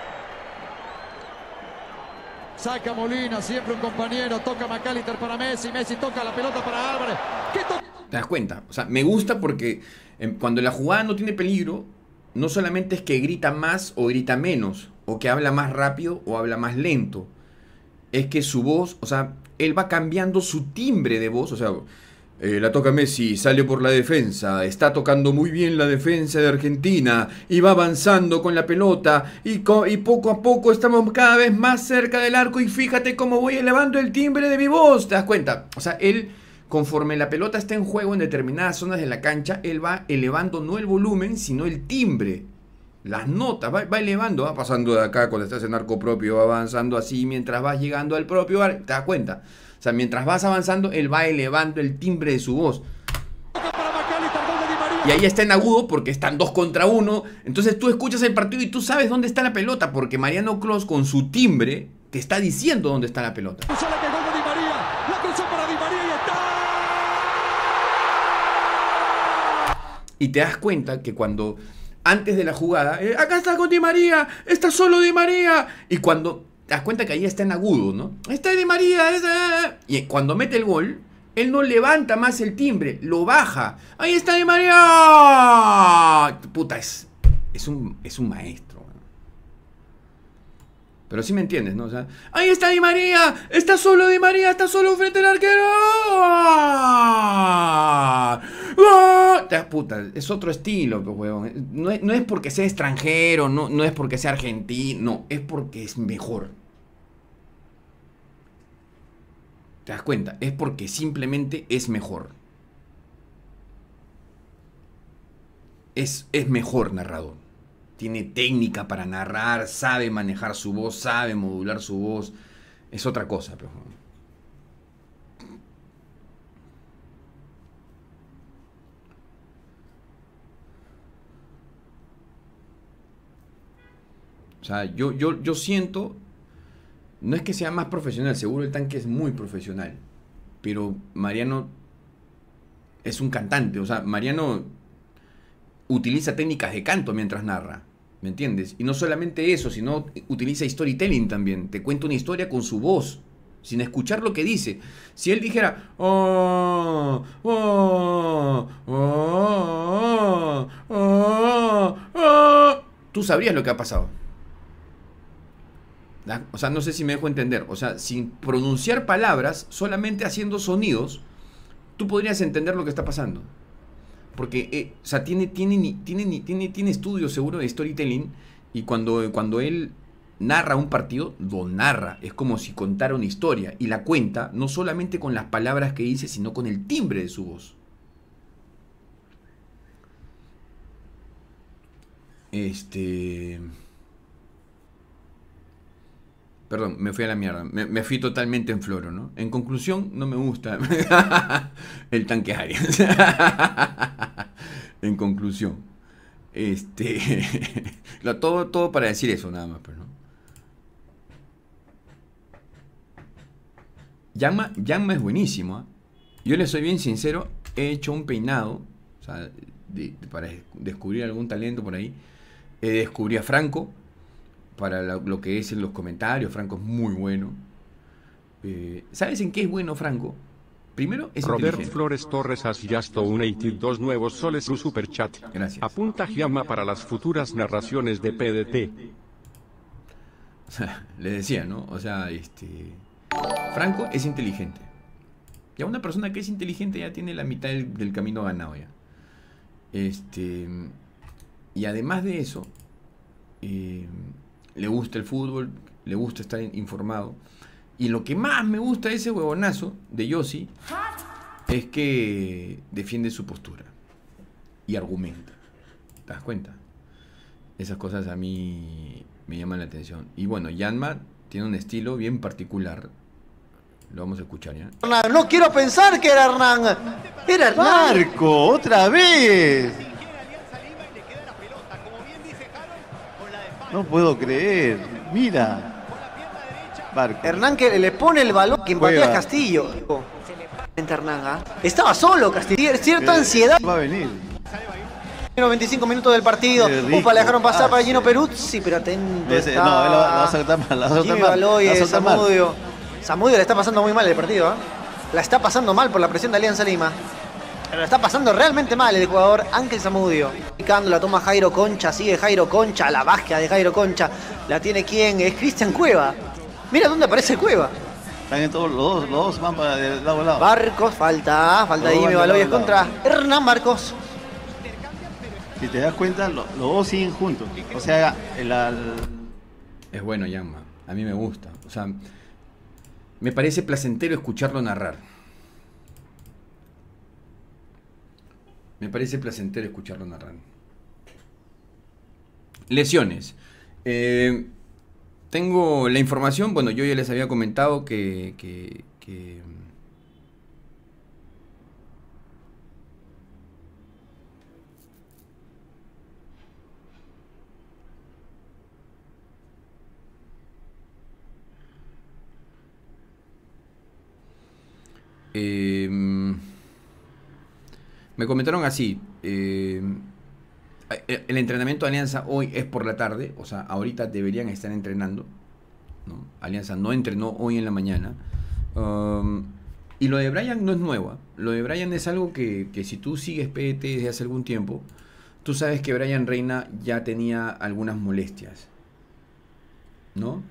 Saca Molina, siempre un compañero, toca McAllister para Messi, Messi toca la pelota para Álvarez. ¿Qué toca? ¿Te das cuenta? O sea, me gusta porque eh, cuando la jugada no tiene peligro, no solamente es que grita más o grita menos, o que habla más rápido o habla más lento. Es que su voz, o sea, él va cambiando su timbre de voz, o sea, eh, la toca Messi, sale por la defensa, está tocando muy bien la defensa de Argentina, y va avanzando con la pelota, y, co y poco a poco estamos cada vez más cerca del arco, y fíjate cómo voy elevando el timbre de mi voz, ¿te das cuenta? O sea, él, conforme la pelota está en juego en determinadas zonas de la cancha, él va elevando no el volumen, sino el timbre. Las notas, va, va elevando, va pasando de acá cuando estás en arco propio, va avanzando así mientras vas llegando al propio arco, ¿te das cuenta? O sea, mientras vas avanzando, él va elevando el timbre de su voz. Y ahí está en agudo porque están dos contra uno. Entonces tú escuchas el partido y tú sabes dónde está la pelota, porque Mariano Clos con su timbre te está diciendo dónde está la pelota. Y te das cuenta que cuando... Antes de la jugada, eh, acá está con Di María, está solo Di María. Y cuando te das cuenta que ahí está en agudo, ¿no? Está Di María, está... Y cuando mete el gol, él no levanta más el timbre, lo baja. Ahí está Di María. Puta, es, es, un, es un maestro. Pero sí me entiendes, ¿no? O sea, ahí está Di María, está solo Di María, está solo frente al arquero. ¡Ah! ¡Ah! Puta, es otro estilo, pues, huevón. No es, no es porque sea extranjero, no, no es porque sea argentino, no, es porque es mejor. ¿Te das cuenta? Es porque simplemente es mejor. Es, es mejor narrador. Tiene técnica para narrar, sabe manejar su voz, sabe modular su voz. Es otra cosa, pero... O sea, yo, yo, yo siento... No es que sea más profesional, seguro el tanque es muy profesional. Pero Mariano es un cantante. O sea, Mariano utiliza técnicas de canto mientras narra. ¿Me entiendes? Y no solamente eso, sino utiliza storytelling también. Te cuenta una historia con su voz, sin escuchar lo que dice. Si él dijera... Oh, oh, oh, oh, oh, tú sabrías lo que ha pasado. O sea, no sé si me dejo entender. O sea, sin pronunciar palabras, solamente haciendo sonidos, tú podrías entender lo que está pasando. Porque, eh, o sea, tiene, tiene, tiene, tiene, tiene estudios seguro de storytelling, y cuando, cuando él narra un partido, lo narra. Es como si contara una historia, y la cuenta no solamente con las palabras que dice, sino con el timbre de su voz. Este... Perdón, me fui a la mierda. Me, me fui totalmente en floro, ¿no? En conclusión, no me gusta el tanque Arias. En conclusión. Este... todo, todo para decir eso, nada más, pues, ¿no? Yanma, Yanma es buenísimo, ¿eh? Yo le soy bien sincero, he hecho un peinado, o sea, de, de, para descubrir algún talento por ahí. Eh, descubrí a Franco para la, lo que es en los comentarios. Franco es muy bueno. Eh, ¿Sabes en qué es bueno Franco? Primero, es Robert inteligente. Flores Torres has just donated dos nuevos soles su superchat. Gracias. Apunta Giamma para las futuras narraciones de P D T. O sea, le decía, ¿no? O sea, este... Franco es inteligente. Ya una persona que es inteligente ya tiene la mitad del, del camino ganado ya. Este... Y además de eso, eh, le gusta el fútbol, le gusta estar informado. Y lo que más me gusta de ese huevonazo de Yossi es que defiende su postura y argumenta. ¿Te das cuenta? Esas cosas a mí me llaman la atención. Y bueno, Yanma tiene un estilo bien particular. Lo vamos a escuchar, ¿ya? Hernán, no quiero pensar que era Hernán. Era Hernán. Marco, otra vez. No puedo creer. Mira. Marco. Hernán que le pone el balón que empatea Juega. a Castillo. Hernán, ¿ah? Estaba solo Castillo. Cierta ansiedad. Va a venir. veinticinco minutos del partido. Qué rico. Upa, le dejaron pasar Ah, para Gino sí. Peruzzi, pero atento Ese- está. no, él la, la va a saltar mal. La va a saltar Jimmy mal. Baloy, La va a saltar mal. Zamudio. Zamudio le está pasando muy mal el partido, ¿ah? La está pasando mal por la presión de Alianza Lima. Pero la está pasando realmente mal el jugador Ángel Zamudio. Picando, la toma Jairo Concha, sigue Jairo Concha, la básquet de Jairo Concha. La tiene quién, es Cristian Cueva. Mira dónde aparece Cueva. Están en todos los dos, los dos van para de lado a lado. Barcos, falta, falta Todo Jimmy van de Baloy, es lado a contra lado. Hernán Marcos. Si te das cuenta, lo- los dos siguen juntos. O sea, el, al- Es bueno Yanma, a mí me gusta. O sea, me parece placentero escucharlo narrar. Me parece placentero escucharlo narrar. Lesiones. Eh, tengo la información, bueno, yo ya les había comentado que... que, que Eh, me comentaron así, eh, el entrenamiento de Alianza hoy es por la tarde, o sea, ahorita deberían estar entrenando, ¿no? Alianza no entrenó hoy en la mañana. Um, y lo de Brian no es nueva, lo de Brian es algo que, que si tú sigues P D T desde hace algún tiempo, tú sabes que Brian Reina ya tenía algunas molestias, ¿no?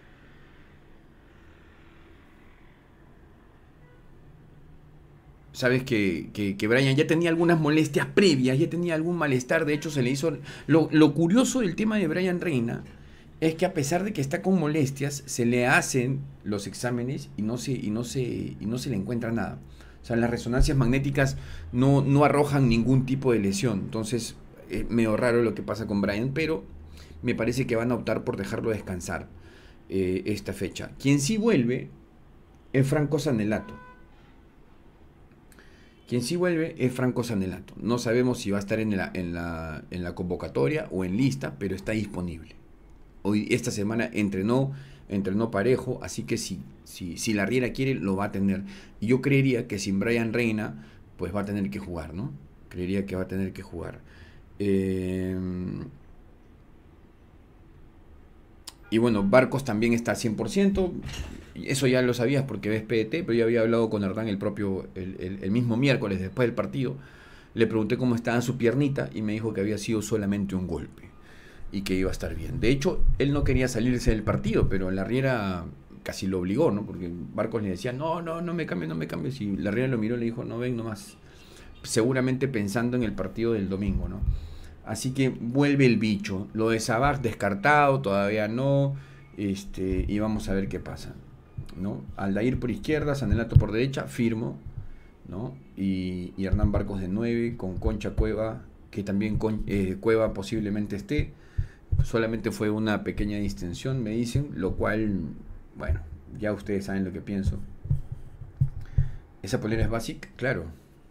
Sabes que, que, que Brian ya tenía algunas molestias previas, ya tenía algún malestar, de hecho se le hizo... Lo, lo curioso del tema de Brian Reina es que a pesar de que está con molestias, se le hacen los exámenes y no se, y no se, y no se le encuentra nada. O sea, las resonancias magnéticas no, no arrojan ningún tipo de lesión. Entonces, es medio raro lo que pasa con Brian, pero me parece que van a optar por dejarlo descansar eh, esta fecha. Quien sí vuelve es Franco Sanelato. Quien sí vuelve es Franco Sanelato. No sabemos si va a estar en la, en la, en la convocatoria o en lista, pero está disponible. Hoy, esta semana entrenó, entrenó parejo, así que si, si, si la Riera quiere, lo va a tener. Y yo creería que sin Brian Reina, pues va a tener que jugar, ¿no? Creería que va a tener que jugar. Eh... Y bueno, Barcos también está al cien por ciento. Eso ya lo sabías porque ves P D T, pero yo había hablado con Hernán el propio, el, el, el mismo miércoles después del partido. Le pregunté cómo estaba su piernita y me dijo que había sido solamente un golpe y que iba a estar bien. De hecho, él no quería salirse del partido, pero la Riera casi lo obligó, ¿no? Porque Barcos le decía, no, no, no me cambies, no me cambies. Y la Reina lo miró y le dijo, no ven nomás. Seguramente pensando en el partido del domingo, ¿no? Así que vuelve el bicho. Lo de Sabaj descartado, todavía no. Este, y vamos a ver qué pasa, ¿no? Aldair por izquierda, Sanelato por derecha, firmo, ¿no? Y, y Hernán Barcos de nueve, con Concha Cueva, que también con, eh, Cueva posiblemente esté. Solamente fue una pequeña distensión, me dicen, lo cual, bueno, ya ustedes saben lo que pienso. ¿Esa polera es básica? Claro.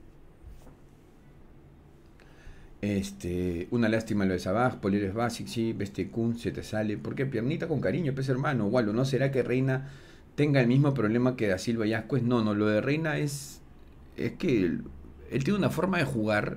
Este, una lástima lo de Sabaj, polera es básica, sí, Bestekun se te sale. ¿Por qué? Piernita con cariño, pues hermano, Wallo, ¿no será que Reina tenga el mismo problema que Da Silva y Ascuez? No, no, lo de Reina es, es que él, él tiene una forma de jugar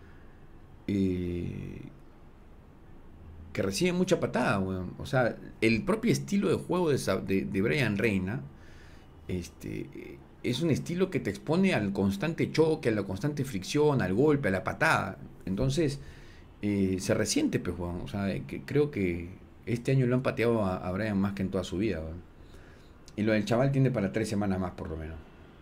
eh, que recibe mucha patada, weón. O sea, el propio estilo de juego de, de, de Brian Reina este, es un estilo que te expone al constante choque, a la constante fricción, al golpe, a la patada. Entonces, eh, se resiente, pues, weón. O sea, que creo que este año lo han pateado a, a Brian más que en toda su vida, weón. Y lo del chaval tiene para tres semanas más, por lo menos.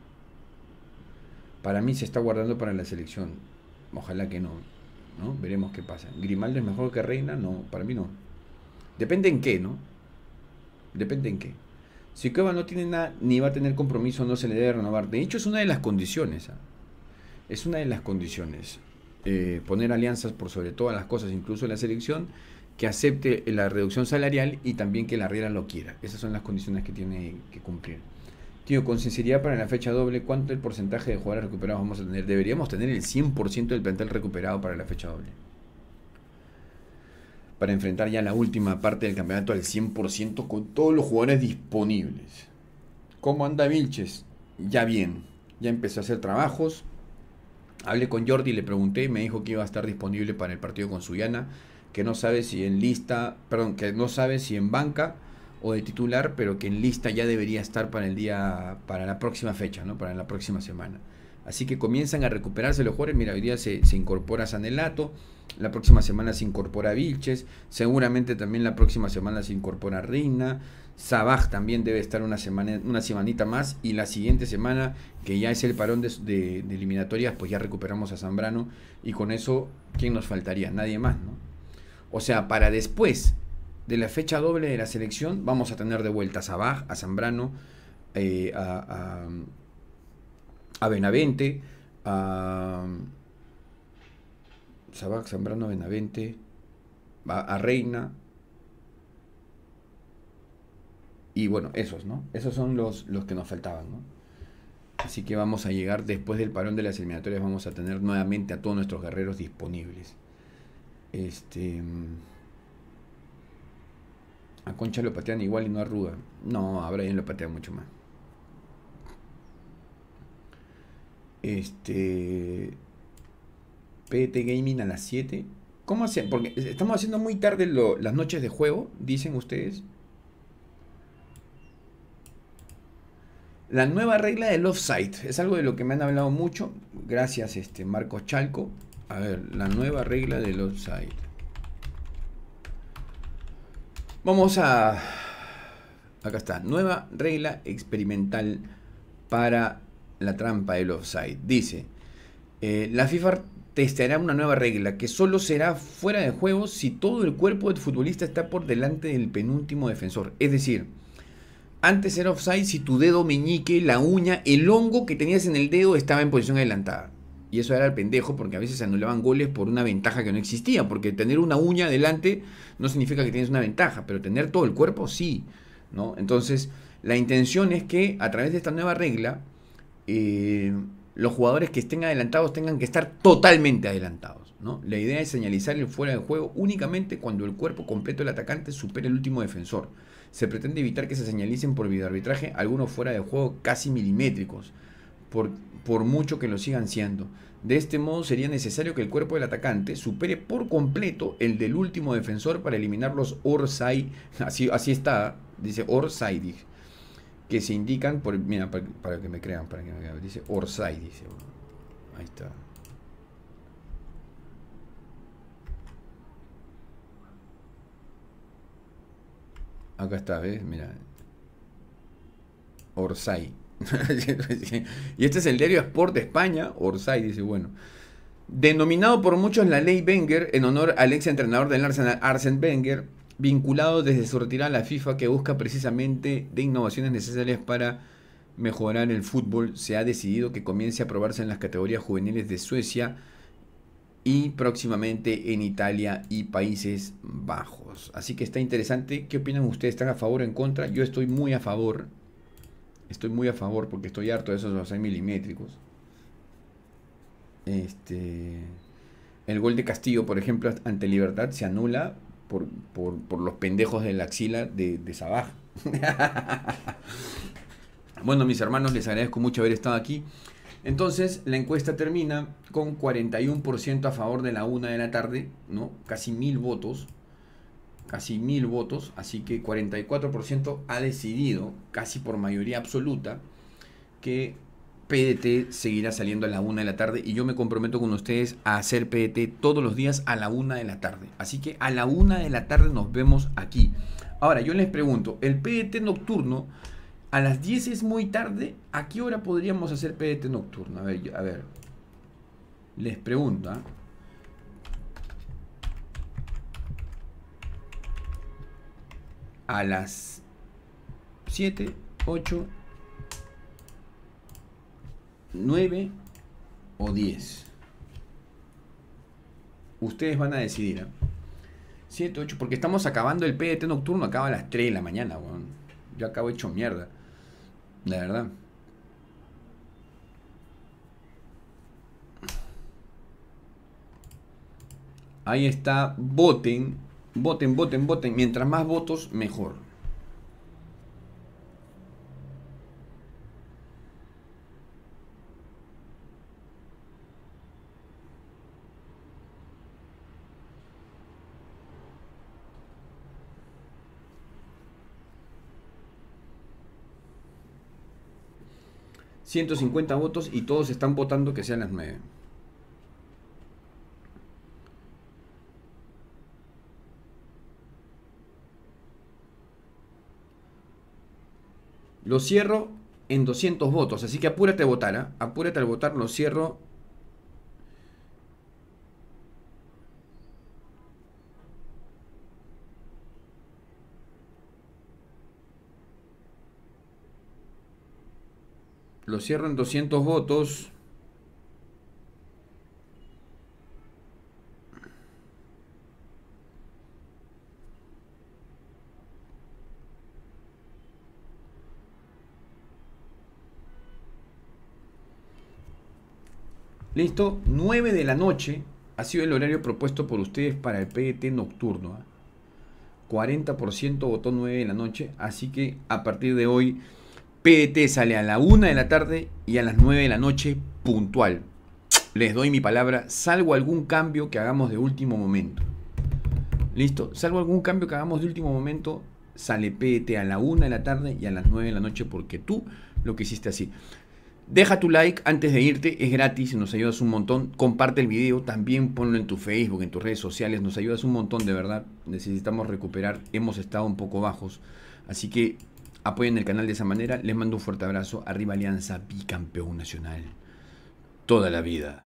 Para mí se está guardando para la selección. Ojalá que no, ¿no? Veremos qué pasa. ¿Grimaldo es mejor que Reina? No, para mí no. Depende en qué, ¿no? Depende en qué. Si Cueva no tiene nada, ni va a tener compromiso, no se le debe renovar. De hecho, es una de las condiciones. ¿eh? Es una de las condiciones. Eh, poner alianzas por sobre todas las cosas, incluso en la selección, que acepte la reducción salarial y también que la Riera lo quiera. Esas son las condiciones que tiene que cumplir. Tío, con sinceridad, para la fecha doble, ¿cuánto el porcentaje de jugadores recuperados vamos a tener? Deberíamos tener el cien por ciento del plantel recuperado para la fecha doble. Para enfrentar ya la última parte del campeonato al cien por ciento con todos los jugadores disponibles. ¿Cómo anda Vilches? Ya bien. Ya empezó a hacer trabajos. Hablé con Jordi y le pregunté, me dijo que iba a estar disponible para el partido con Sullana, que no sabe si en lista, perdón, que no sabe si en banca o de titular, pero que en lista ya debería estar para el día, para la próxima fecha, ¿no? Para la próxima semana. Así que comienzan a recuperarse los jugadores. Mira, hoy día se, se incorpora Sanelato, la próxima semana se incorpora Vilches, seguramente también la próxima semana se incorpora Reina, Sabaj también debe estar una semana, una semanita más, y la siguiente semana, que ya es el parón de, de, de eliminatorias, pues ya recuperamos a Zambrano, y con eso, ¿quién nos faltaría? Nadie más, ¿no? O sea, para después de la fecha doble de la selección, vamos a tener de vuelta a Sabaj, a Zambrano, eh, a, a, a Benavente, a Sabaj, Zambrano, Benavente, a, a Reina, y bueno, esos, ¿no? Esos son los, los que nos faltaban, ¿no? Así que vamos a llegar después del parón de las eliminatorias, vamos a tener nuevamente a todos nuestros guerreros disponibles. Este... A Concha lo patean igual y no arruga. No, a Brian lo patean mucho más. Este... P T Gaming a las siete. ¿Cómo hacen? Porque estamos haciendo muy tarde lo, las noches de juego, dicen ustedes. La nueva regla del offside. Es algo de lo que me han hablado mucho. Gracias, este Marcos Chalco. A ver, la nueva regla del offside. Vamos a... Acá está. Nueva regla experimental para la trampa del offside. Dice, eh, la FIFA testará una nueva regla que solo será fuera de juego si todo el cuerpo del futbolista está por delante del penúltimo defensor. Es decir, antes era offside si tu dedo meñique, la uña, el hongo que tenías en el dedo estaba en posición adelantada. Y eso era el pendejo, porque a veces se anulaban goles por una ventaja que no existía. Porque tener una uña adelante no significa que tienes una ventaja, pero tener todo el cuerpo sí, ¿no? Entonces, la intención es que a través de esta nueva regla, eh, los jugadores que estén adelantados tengan que estar totalmente adelantados, ¿no? La idea es señalizar el fuera de juego únicamente cuando el cuerpo completo del atacante supere el último defensor. Se pretende evitar que se señalicen por videoarbitraje algunos fuera de juego casi milimétricos, por, por mucho que lo sigan siendo. De este modo sería necesario que el cuerpo del atacante supere por completo el del último defensor para eliminar los offside, así, así está, dice offside, que se indican por, mira, para, para que me crean, para que me crean, dice offside, dice, ahí está. Acá está, ¿ves? Mira. Orsay. Y este es el diario Sport de España. Orsay dice, bueno. Denominado por muchos la ley Wenger, en honor al ex entrenador del Arsenal, Arsène Wenger, vinculado desde su retirada a la FIFA, que busca precisamente de innovaciones necesarias para mejorar el fútbol, se ha decidido que comience a probarse en las categorías juveniles de Suecia y próximamente en Italia y Países Bajos. Así que está interesante. ¿Qué opinan ustedes? ¿Están a favor o en contra? Yo estoy muy a favor. Estoy muy a favor porque estoy harto de esos seis milimétricos. Este, el gol de Castillo, por ejemplo, ante Libertad se anula por, por, por los pendejos de la axila de, de Sabaj. Bueno, mis hermanos, les agradezco mucho haber estado aquí. Entonces, la encuesta termina con cuarenta y uno por ciento a favor de la una de la tarde, ¿no? Casi mil votos. Casi mil votos. Así que cuarenta y cuatro por ciento ha decidido, casi por mayoría absoluta, que P D T seguirá saliendo a la una de la tarde. Y yo me comprometo con ustedes a hacer P D T todos los días a la una de la tarde. Así que a la una de la tarde nos vemos aquí. Ahora, yo les pregunto, ¿el P D T nocturno a las diez es muy tarde? ¿A qué hora podríamos hacer P D T nocturno? A ver, yo- a ver. Les pregunto, ¿ah? A las siete, ocho, nueve o diez. Ustedes van a decidir, ¿ah? siete, ocho, porque estamos acabando el P D T nocturno, acaba a las tres de la mañana, weón. Yo acabo hecho mierda. La verdad. Ahí está, voten, voten, voten, voten. Mientras más votos, mejor. ciento cincuenta votos y todos están votando que sean las nueve. Lo cierro en doscientos votos, así que apúrate a votar, ¿eh? Apúrate al votar, lo cierro. Lo cierro en doscientos votos. Listo, nueve de la noche ha sido el horario propuesto por ustedes para el P D T nocturno, ¿eh? cuarenta por ciento votó nueve de la noche, así que a partir de hoy P D T sale a la una de la tarde y a las nueve de la noche puntual. Les doy mi palabra, salvo algún cambio que hagamos de último momento. Listo, salvo algún cambio que hagamos de último momento, sale P D T a la una de la tarde y a las nueve de la noche porque tú lo que hiciste así. Deja tu like antes de irte, es gratis, nos ayudas un montón. Comparte el video, también ponlo en tu Facebook, en tus redes sociales, nos ayudas un montón, de verdad. Necesitamos recuperar, hemos estado un poco bajos, así que apoyen el canal de esa manera. Les mando un fuerte abrazo. Arriba Alianza, bicampeón nacional. Toda la vida.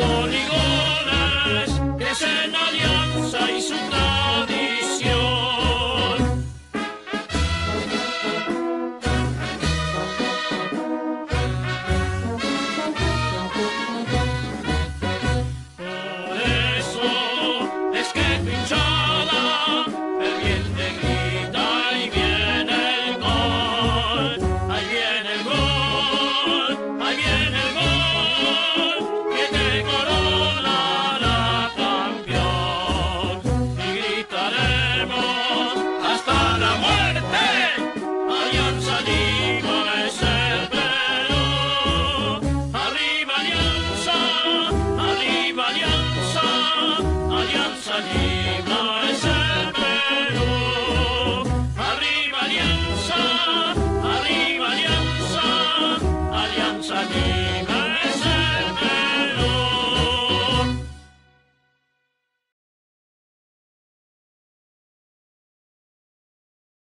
poligones, que es en Alianza y su